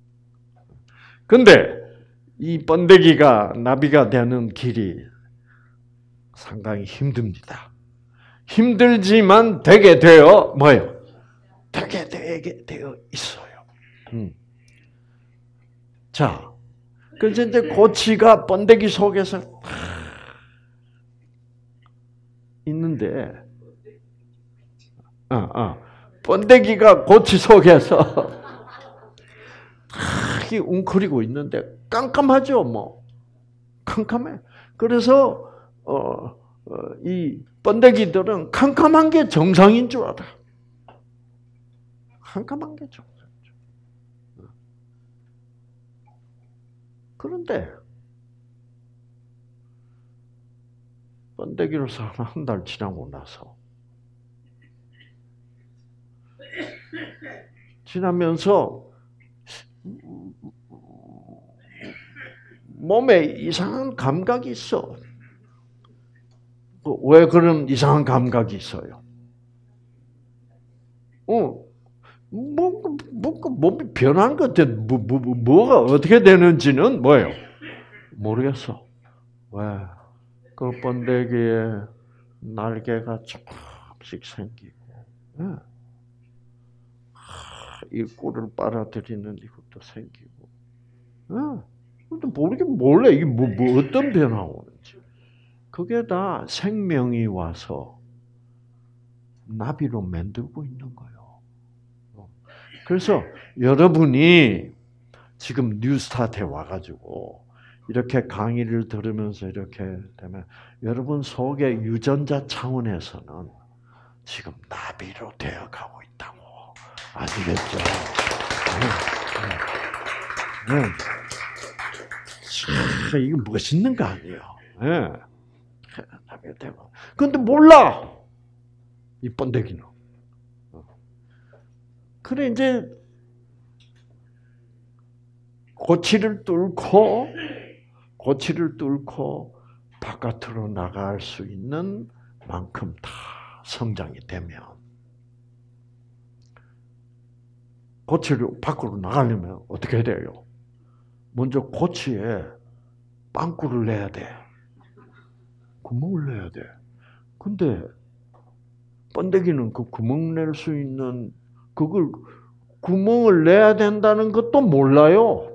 근데 이 번데기가 나비가 되는 길이 상당히 힘듭니다. 힘들지만 되게 되어 뭐예요? 되게 되어 있어요. 자, 그래서 이제 고치가 번데기 속에서 있는데, 번데기가 고치 속에서 웅크리고 있는데 깜깜하죠, 뭐. 깜깜해. 그래서 이 번데기들은 깜깜한 게 정상인 줄 알아. 깜깜한 게 정상인 줄. 그런데 번데기로서 한 달 지나고 나서 지나면서 몸에 이상한 감각이 있어. 왜 그런 이상한 감각이 있어요? 몸이 변하는 것 같아. 뭐가 어떻게 되는지는 뭐예요? 모르겠어. 왜? 그 번데기에 날개가 조금씩 생기고, 이 꿀을 빨아들이는 이것도 생기고, 근데 모르긴 몰라. 이게 어떤 변화가 오는지. 그게 다 생명이 와서 나비로 만들고 있는 거예요. 그래서 여러분이 지금 뉴스타트에 와가지고 이렇게 강의를 들으면서 이렇게 되면 여러분 속의 유전자 차원에서는 지금 나비로 되어가고 있다고 아시겠죠? 이거 멋있는 거 아니에요? 나비가 되고. 그런데 몰라 이 번데기는. 그래 이제 고치를 뚫고 바깥으로 나갈 수 있는 만큼 다 성장이 되면 고치를 밖으로 나가려면 어떻게 해야 돼요? 먼저 고치에 빵꾸를 내야 돼. 구멍을 내야 돼. 근데 번데기는 그 구멍 낼 수 있는 그걸 구멍을 내야 된다는 것도 몰라요.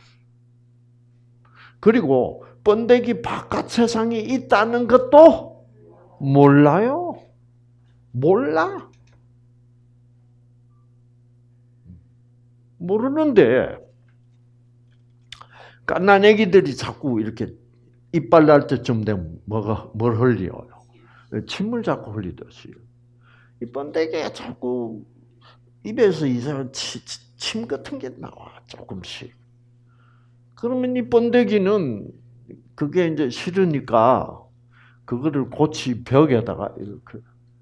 그리고 번데기 바깥 세상이 있다는 것도 몰라요. 몰라. 모르는데 갓난 애기들이 자꾸 이렇게 이빨 날 때쯤 되면 뭘 흘려요? 침을 자꾸 흘리듯이. 이 번데기가 자꾸 입에서 이상한 침 같은 게 나와, 조금씩. 그러면 이 번데기는 그게 이제 싫으니까 그거를 고치 벽에다가 이렇게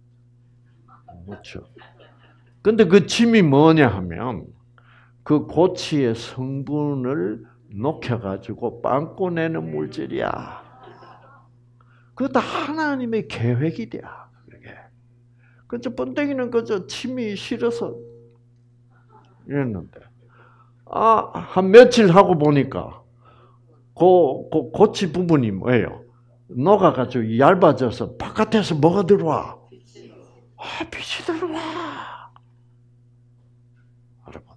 놓죠. 근데 그 침이 뭐냐 하면 그 고치의 성분을 녹여가지고 빵꾸 내는 물질이야. 그거 다 하나님의 계획이 돼. 그저 번데기는 그저 침이 싫어서 이랬는데, 한 며칠 하고 보니까 고치 부분이 뭐예요? 녹아가지고 얇아져서 바깥에서 뭐가 들어와? 빛이 들어와. 여러분.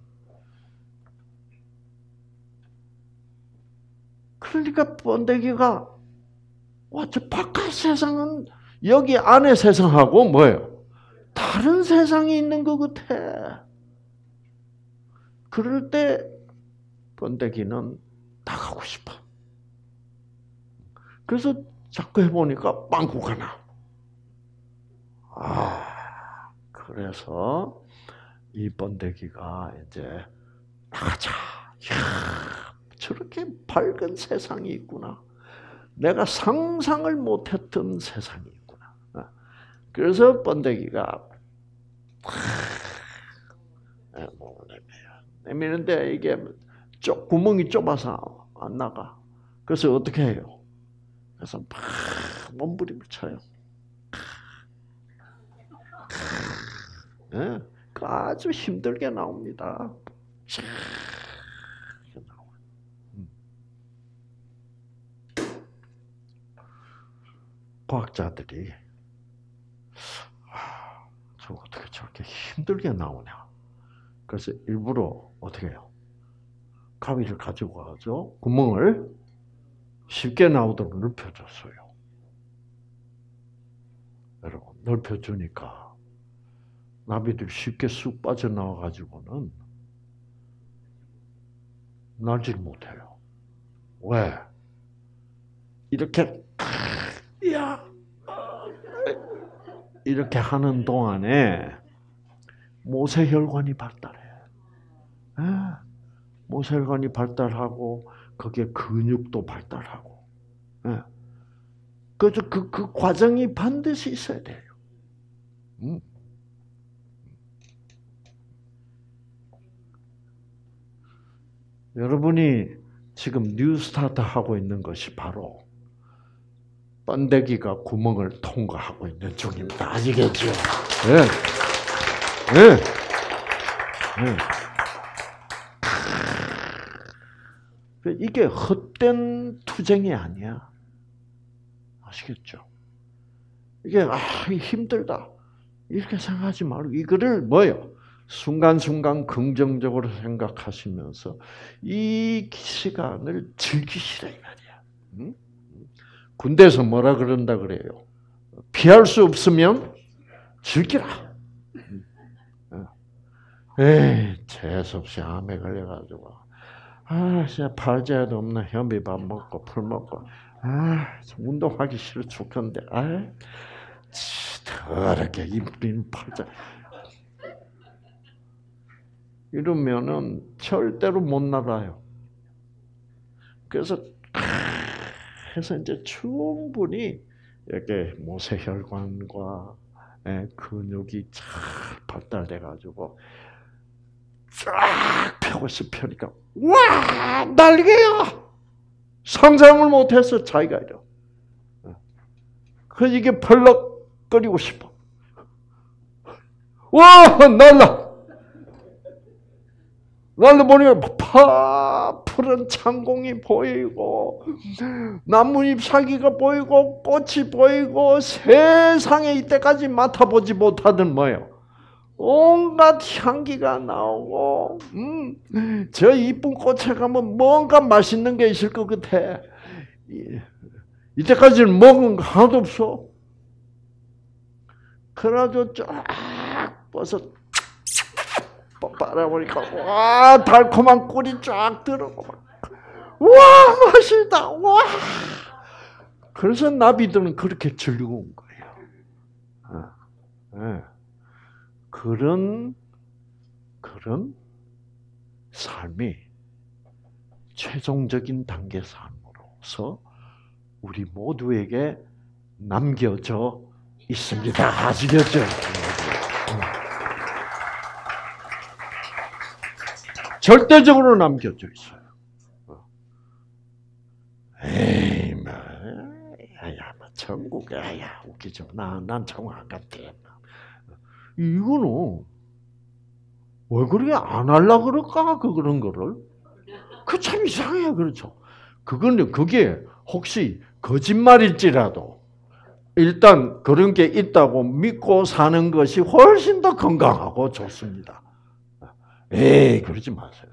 그러니까 번데기가 와, 저 바깥 세상은 여기 안에 세상하고 뭐예요? 다른 세상이 있는 것 같아. 그럴 때 번데기는 나가고 싶어. 그래서 자꾸 해보니까 빵꾸가 나. 그래서 이 번데기가 이제 나가자. 이야, 저렇게 밝은 세상이 있구나. 내가 상상을 못했던 세상이 있구나. 그래서 번데기가 내미는데 이게 구멍이 좁아서 안 나가. 그래서 어떻게 해요? 그래서 막 몸부림을 쳐요. 아주 힘들게 나옵니다. 과학자들이 저 어떻게 저렇게 힘들게 나오냐. 그래서 일부러 어떻게 해요? 가위를 가지고 와서 구멍을 쉽게 나오도록 넓혀줬어요. 여러분, 넓혀주니까 나비들이 쉽게 쑥 빠져나와가지고는 날질 못해요. 왜? 이렇게, 이렇게 하는 동안에 모세혈관이 발달해. 모세혈관이 발달하고, 거기에 근육도 발달하고. 그래서 그 과정이 반드시 있어야 돼요. 여러분이 지금 뉴스타트 하고 있는 것이 바로 번데기가 구멍을 통과하고 있는 중입니다. 아시겠죠? 네. 네. 네. 이게 헛된 투쟁이 아니야. 아시겠죠? 이게 힘들다 이렇게 생각하지 말고 이거를 뭐요? 순간순간 긍정적으로 생각하시면서 이 시간을 즐기시라 이 말이야. 응? 군대에서 뭐라 그런다 그래요? 피할 수 없으면 즐기라. 에이, 재수없이 암에 걸려가지고 진짜 팔자도 없는 현미밥 먹고 풀 먹고 운동하기 싫어 죽겠는데 더럽게 이쁜 팔자 이러면은 절대로 못 나가요. 그래서 해서 이제 충분히 이렇게 모세혈관과 근육이 잘 발달돼 가지고 쫙 펴고서 펴니까 와 날개야 상상을 못해서 자기가 이러. 그래서 이게 펄럭거리고 싶어. 와 날라보니까 푸른 창공이 보이고 나뭇잎사귀가 보이고 꽃이 보이고 세상에 이때까지 맡아보지 못하던 뭐예요. 온갖 향기가 나오고 저 이쁜 꽃에 가면 뭔가 맛있는 게 있을 것 같아. 이때까지는 먹은 거 하나도 없어. 그래가지고 쫙 버섯 빨아보니까 와 달콤한 꿀이 쫙 들어오고 와 맛있다 와. 그래서 나비들은 그렇게 즐거운 거예요. 그런 삶이 최종적인 단계 삶으로서 우리 모두에게 남겨져 있습니다. 아시겠죠? 절대적으로 남겨져 있어요. 에이, 천국에, 웃기죠. 난 천국 안 갔대. 이거는, 왜 그렇게 안 하려고 그럴까? 그런 거를. 그 참 이상해요. 그렇죠. 그게 혹시 거짓말일지라도, 일단 그런 게 있다고 믿고 사는 것이 훨씬 더 건강하고 좋습니다. 에이, 그러지 마세요.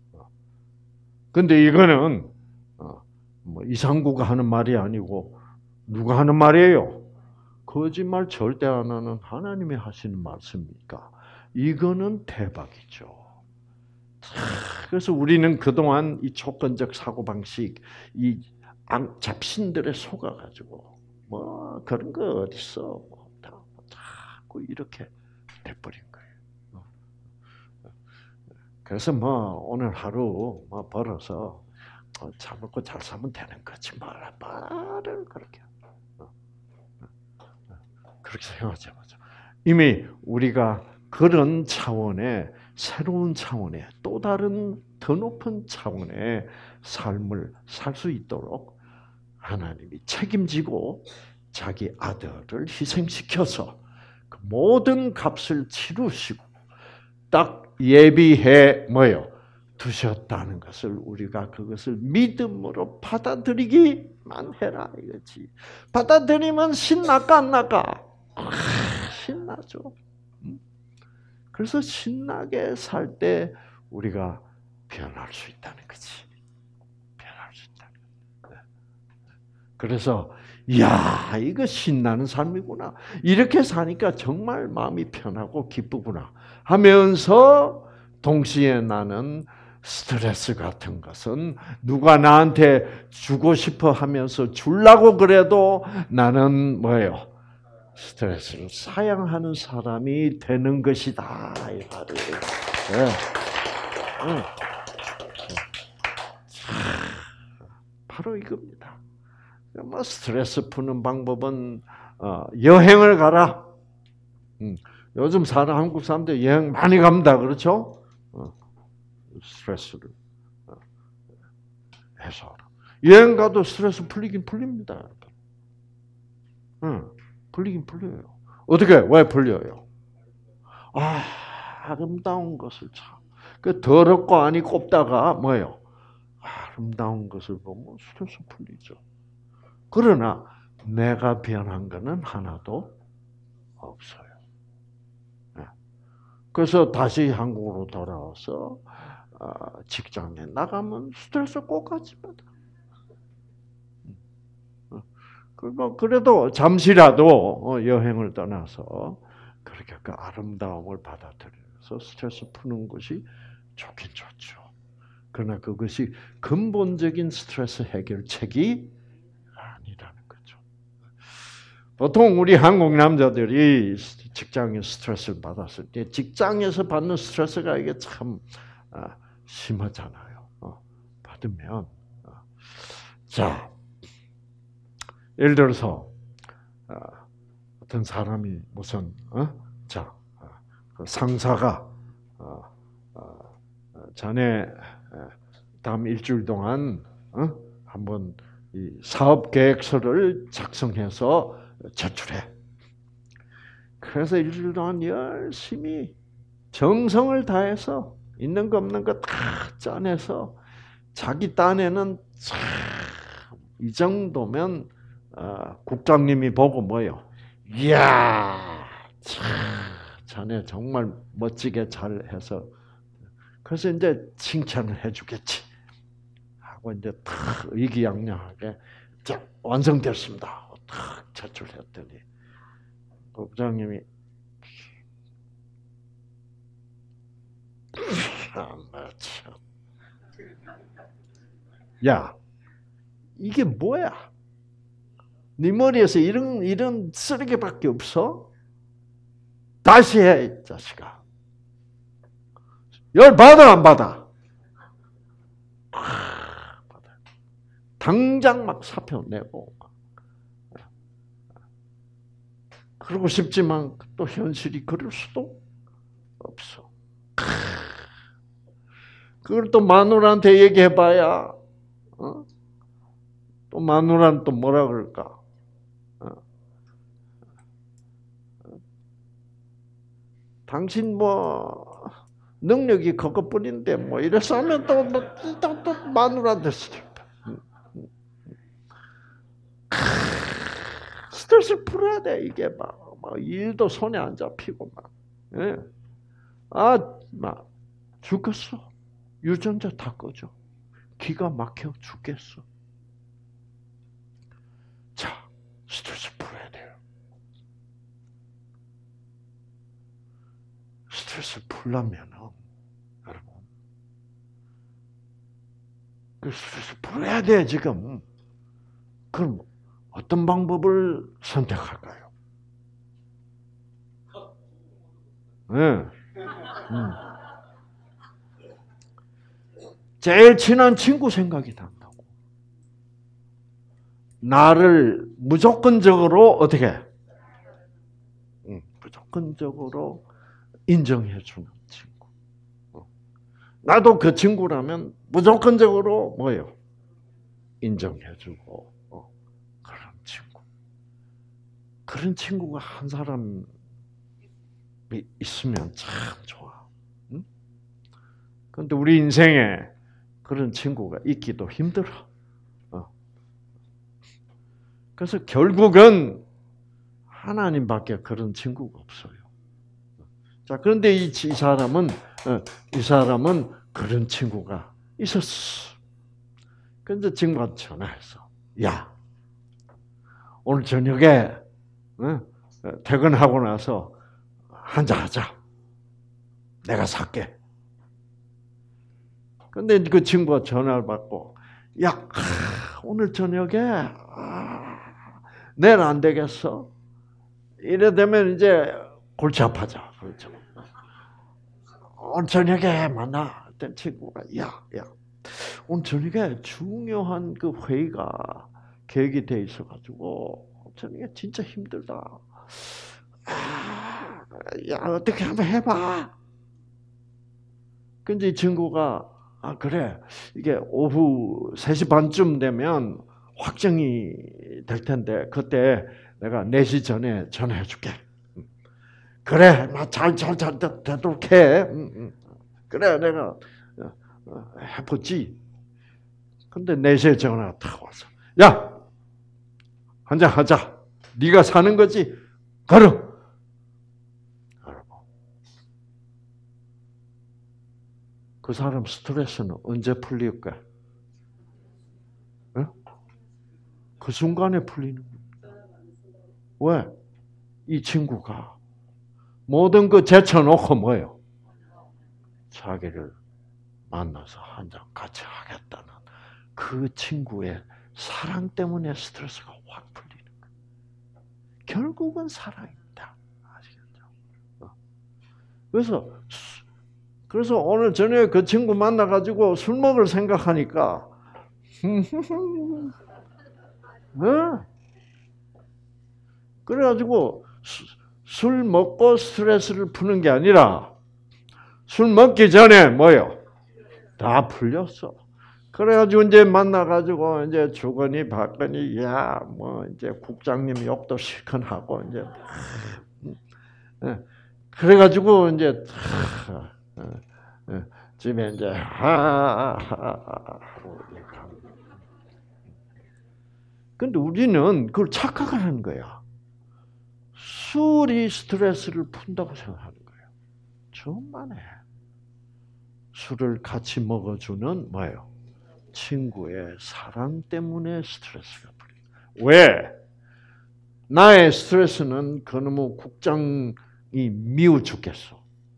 근데 이거는, 뭐 이상구가 하는 말이 아니고, 누가 하는 말이에요? 거짓말 절대 안 하는 하나님이 하시는 말씀이니까 이거는 대박이죠. 그래서 우리는 그동안 이 조건적 사고방식, 이 잡신들에 속아가지고 뭐 그런 거 어딨어, 뭐 자꾸 이렇게 돼버린 거예요. 그래서 뭐 오늘 하루 뭐 벌어서 잘 먹고 잘 살면 되는 거지 말을 그렇게 그렇게 생각하지 마죠. 이미 우리가 그런 차원의 새로운 차원의 또 다른 더 높은 차원의 삶을 살 수 있도록 하나님이 책임지고 자기 아들을 희생시켜서 그 모든 값을 치르시고 딱 예비해 뭐요? 두셨다는 것을 우리가 그것을 믿음으로 받아들이기만 해라 이거지. 받아들이면 신날까 안 날까? 신나죠. 그래서 신나게 살 때 우리가 변할 수 있다는 거지. 변할 수 있다는 거지. 그래서 이야 이거 신나는 삶이구나. 이렇게 사니까 정말 마음이 편하고 기쁘구나 하면서 동시에 나는 스트레스 같은 것은 누가 나한테 주고 싶어 하면서 주려고 그래도 나는 뭐예요? 스트레스를 사양하는 사람이 되는 것이다. 이 말이에요. 네. 바로 이겁니다. 뭐 스트레스 푸는 방법은 여행을 가라. 요즘 한국 사람들 여행 많이 갑니다. 그렇죠? 스트레스를 해소하라. 여행 가도 스트레스 풀리긴 풀립니다. 풀리긴 풀려요. 어떻게? 왜 풀려요? 아름다운 것을 참. 그 더럽고 아니 꼽다가 뭐예요? 아름다운 것을 보면 스트레스 풀리죠. 그러나 내가 변한 것은 하나도 없어요. 그래서 다시 한국으로 돌아와서 직장에 나가면 스트레스 똑같이 받아. 그래도 잠시라도 여행을 떠나서 그렇게 그 아름다움을 받아들여서 스트레스 푸는 것이 좋긴 좋죠. 그러나 그것이 근본적인 스트레스 해결책이 아니라는 거죠. 보통 우리 한국 남자들이 직장에 스트레스를 받았을 때 직장에서 받는 스트레스가 이게 참 심하잖아요. 받으면 자 예를 들어서 어떤 사람이 무슨 그 상사가 자네 다음 일주일 동안 한번 이 사업 계획서를 작성해서 제출해. 그래서 일주일 동안 열심히 정성을 다해서 있는 거 없는 거 다 짜내서 자기 딴에는 이 정도면 국장님이 보고 뭐요? 이야, 자네 정말 멋지게 잘해서 그래서 이제 칭찬을 해주겠지 하고 이제 탁 의기양양하게 자 완성됐습니다. 탁 제출했더니 국장님이 참, 야 이게 뭐야? 네 머리에서 이런 쓰레기밖에 없어? 다시 해, 이 자식아. 열 받아 안 받아? 받아. 당장 막 사표 내고. 그러고 싶지만 또 현실이 그럴 수도 없어. 그걸 또 마누라한테 얘기해봐야 또 마누라는 또 뭐라 그럴까? 당신 뭐 능력이 그것뿐인데 뭐 이래서 하면 또 마누라한테 스트레스 풀어야 돼 이게 막 일도 손에 안 잡히고 막 예. 막 죽겠어. 유전자 다 꺼져. 기가 막혀 죽겠어. 자, 스트레스를 풀려면은, 여러분, 그 스트레스 풀어야 돼, 지금. 그럼 어떤 방법을 선택할까요? 네. 제일 친한 친구 생각이 난다고. 나를 무조건적으로 어떻게? 무조건적으로 인정해주는 친구. 나도 그 친구라면 무조건적으로 뭐예요? 인정해주고 그런 친구. 그런 친구가 한 사람이 있으면 참 좋아. 응? 그런데 우리 인생에 그런 친구가 있기도 힘들어. 그래서 결국은 하나님밖에 그런 친구가 없어요. 자, 그런데 이 사람은 그런 친구가 있었어. 그런데 친구한테 전화해서, 야, 오늘 저녁에 퇴근하고 나서 한잔 하자. 내가 살게. 근데 그 친구가 전화를 받고, 야, 오늘 저녁에 내일 안 되겠어. 이래 되면 이제 골치 아파져. 그렇죠. 오늘 저녁에 만나. 했던 친구가, 야, 오늘 저녁에 중요한 그 회의가 계획이 돼 있어가지고 저녁에 진짜 힘들다. 야, 어떻게 한번 해봐. 근데 이 친구가, 그래. 이게 오후 3시 반쯤 되면 확정이 될 텐데, 그때 내가 4시 전에 전화해 줄게. 그래, 잘 되도록 해. 그래, 내가 해보지. 근데 4시에 전화가 탁 와서, 야! 한잔 하자. 네가 사는 거지? 걸어! 그 사람 스트레스는 언제 풀릴까? 그 순간에 풀리는 거야. 왜? 이 친구가 모든 거 제쳐놓고 뭐예요? 자기를 만나서 한잔 같이 하겠다는 그 친구의 사랑 때문에 스트레스가 확 풀리는 거예요. 결국은 사랑입니다. 아시겠죠? 그래서 오늘 저녁에 그 친구 만나가지고 술 먹을 생각하니까, 그래가지고 술 먹고 스트레스를 푸는 게 아니라 술 먹기 전에 뭐요? 다 풀렸어. 그래가지고 이제 만나가지고 이제 주거니 받거니 뭐 이제 국장님 욕도 실컷 하고 이제 그래가지고 이제 집에 이제 근데 우리는 그걸 착각을 하는 거야. 술이 스트레스를 푼다고 생각하는 거예요. 정말해. 술을 같이 먹어주는 뭐예요? 친구의 사랑 때문에 스트레스가 풀려. 왜? 나의 스트레스는 그놈의 국장이 미워 죽겠어.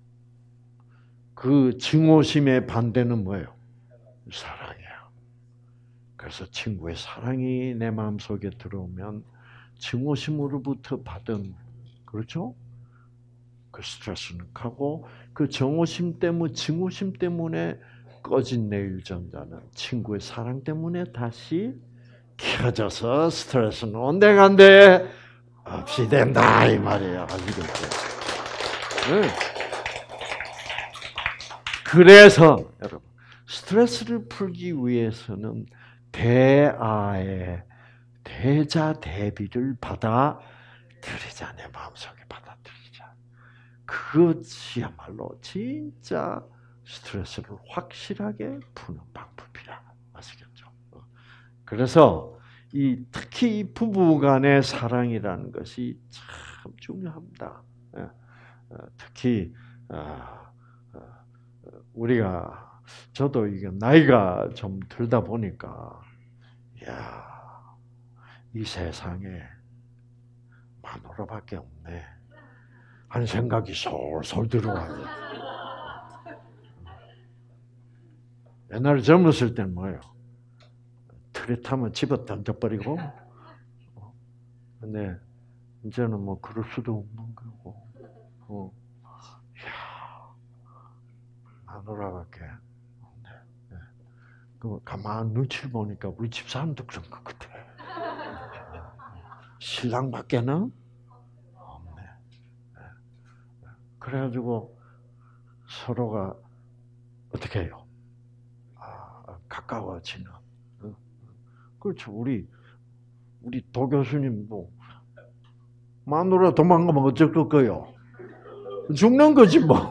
그 증오심의 반대는 뭐예요? 사랑이에요. 그래서 친구의 사랑이 내 마음속에 들어오면 증오심으로부터 받은, 그렇죠? 그 스트레스는 가고, 그 증오심 때문에 꺼진 내 유전자는 친구의 사랑 때문에 다시 켜져서 스트레스는 온데간데 없이 된다 이 말이에요. 아시겠죠? 네. 그래서 여러분 스트레스를 풀기 위해서는 대아의 대자 대비를 받아들이자. 내 마음속에 받아들이자. 그것이야말로 진짜 스트레스를 확실하게 푸는 방법이라. 아시겠죠? 그래서 특히 부부간의 사랑이라는 것이 참 중요합니다. 특히 우리가 저도 이게 나이가 좀 들다 보니까 이 세상에 마누라밖에 없네. 한 생각이 솔솔 들어와요. 옛날에 젊었을 때는 뭐예요? 틀에 타면 집어 던져버리고, 근데 이제는 뭐 그럴 수도 없는 거고, 이야, 마누라밖에. 네. 그 가만 눈치를 보니까 우리 집 사람도 그런 것 같아. 신랑밖에는 없네. 그래가지고 서로가 어떻게 해요? 가까워지는. 그렇죠. 우리 도 교수님도 마누라 도망가면 어쩔 거예요? 죽는 거지 뭐.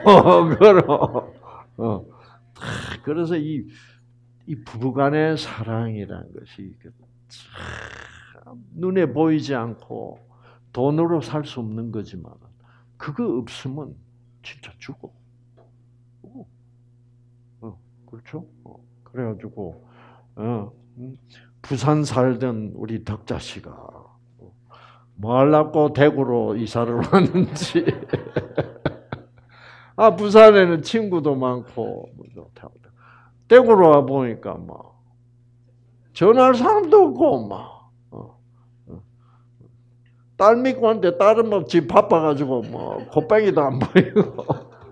그래서 이 부부간의 사랑이라는 것이 참 눈에 보이지 않고 돈으로 살 수 없는 거지만 그거 없으면 진짜 죽어. 그렇죠? 그래가지고 부산 살던 우리 덕자 씨가 뭐 하려고 대구로 이사를 왔는지. 부산에는 친구도 많고 대구로 와 보니까 뭐 전화할 사람도 없고 막 딸 믿고 하는데 딸은 뭐 집 바빠가지고 뭐 곱빼기도 안 보이고.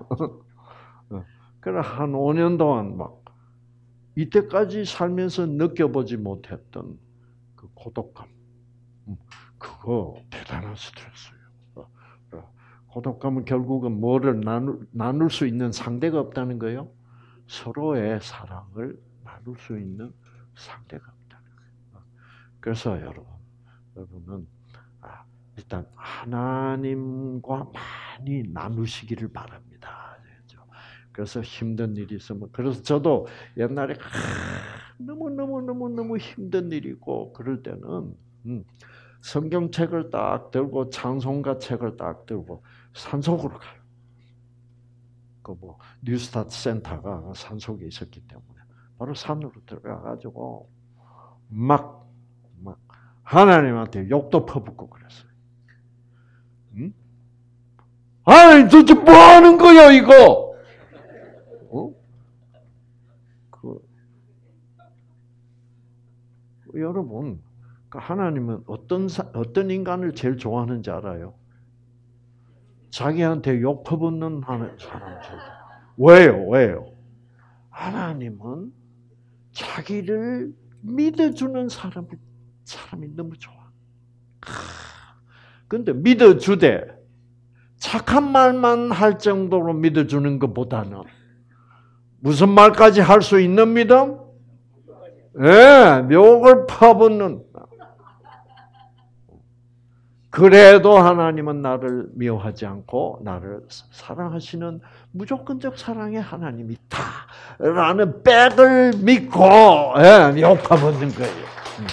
그래 한 5년 동안 막 이때까지 살면서 느껴보지 못했던 그 고독감, 그거 대단한 스트레스예요. 고독감은 결국은 뭐를 나눌 수 있는 상대가 없다는 거예요. 서로의 사랑을 나눌 수 있는 상대가 없다는 거예요. 그래서 여러분은 일단 하나님과 많이 나누시기를 바랍니다. 그래서 힘든 일이 있으면, 그래서 저도 옛날에 너무 힘든 일이고 그럴 때는 성경책을 딱 들고 찬송가 책을 딱 들고 산속으로 가요. 그 뭐 뉴스타트 센터가 산속에 있었기 때문에 바로 산으로 들어가가지고 막 하나님한테 욕도 퍼붓고 그랬어요. 아니 도대체 뭐 하는 거야 이거? 여러분, 하나님은 어떤 인간을 제일 좋아하는지 알아요? 자기한테 욕 퍼붓는 사람을 좋아해요. 왜요? 하나님은 자기를 믿어주는 사람이 너무 좋아. 근데 믿어주되 착한 말만 할 정도로 믿어주는 것보다는 무슨 말까지 할 수 있는 믿음? 욕을 퍼붓는. 그래도 하나님은 나를 미워하지 않고 나를 사랑하시는 무조건적 사랑의 하나님이 있다라는 백을 믿고 욕 퍼붓는 거예요.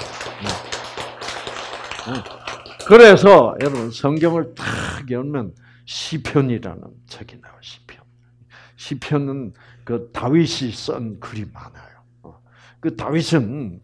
그래서 여러분 성경을 딱 열면 시편이라는 책이 나와요. 시편은 그 다윗이 쓴 글이 많아요. 그 다윗은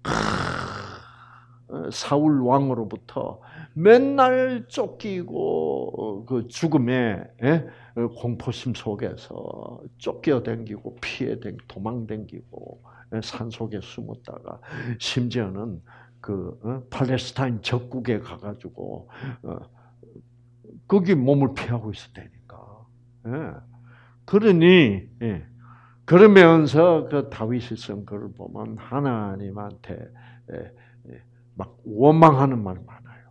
사울 왕으로부터 맨날 쫓기고 그 죽음의 공포심 속에서 쫓겨다니고 도망다니고 산속에 숨었다가 심지어는 그 팔레스타인 적국에 가가지고 거기 몸을 피하고 있었다니까. 그러면서 그 다윗이 쓴 글을 보면 하나님한테 막 원망하는 말 많아요.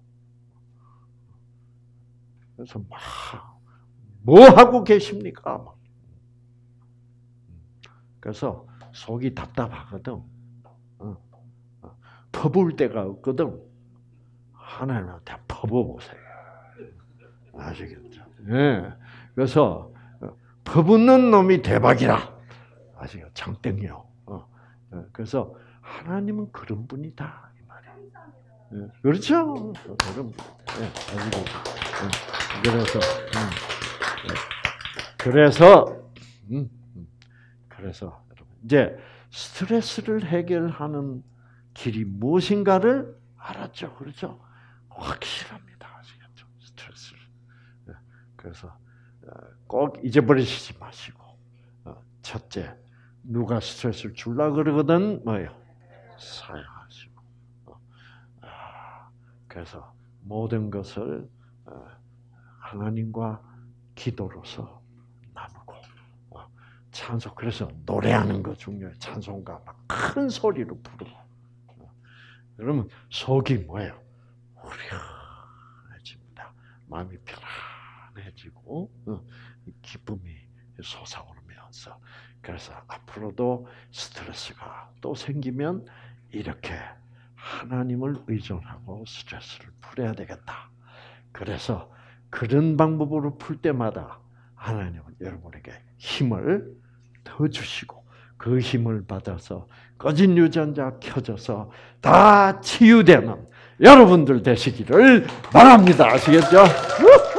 그래서 뭐 하고 계십니까? 그래서 속이 답답하거든. 퍼부을 데가 없거든. 하나님한테 퍼부어보세요. 아시겠죠? 그래서 퍼붓는 놈이 대박이라. 아시죠? 장땡이요. 그래서 하나님은 그런 분이다 이 말이에요. 그렇죠? 그런 분. 그래서 여러분 이제 스트레스를 해결하는 길이 무엇인가를 알았죠, 그렇죠? 확실합니다, 아시겠죠? 스트레스를. 그래서 꼭 잊어버리시지 마시고 첫째 누가 스트레스를 주려 그러거든 뭐예요? 사양하시고. 그래서 모든 것을 하나님과 기도로서 나누고 찬송. 그래서 노래하는 거 중요해. 찬송가 막 큰 소리로 부르고. 그러면 속이 뭐예요? 후련해집니다. 마음이 편안해지고 기쁨이 솟아오르면서. 그래서 앞으로도 스트레스가 또 생기면 이렇게 하나님을 의존하고 스트레스를 풀어야 되겠다. 그래서 그런 방법으로 풀 때마다 하나님은 여러분에게 힘을 더 주시고 그 힘을 받아서 꺼진 유전자 켜져서 다 치유되는 여러분들 되시기를 바랍니다. 아시겠죠?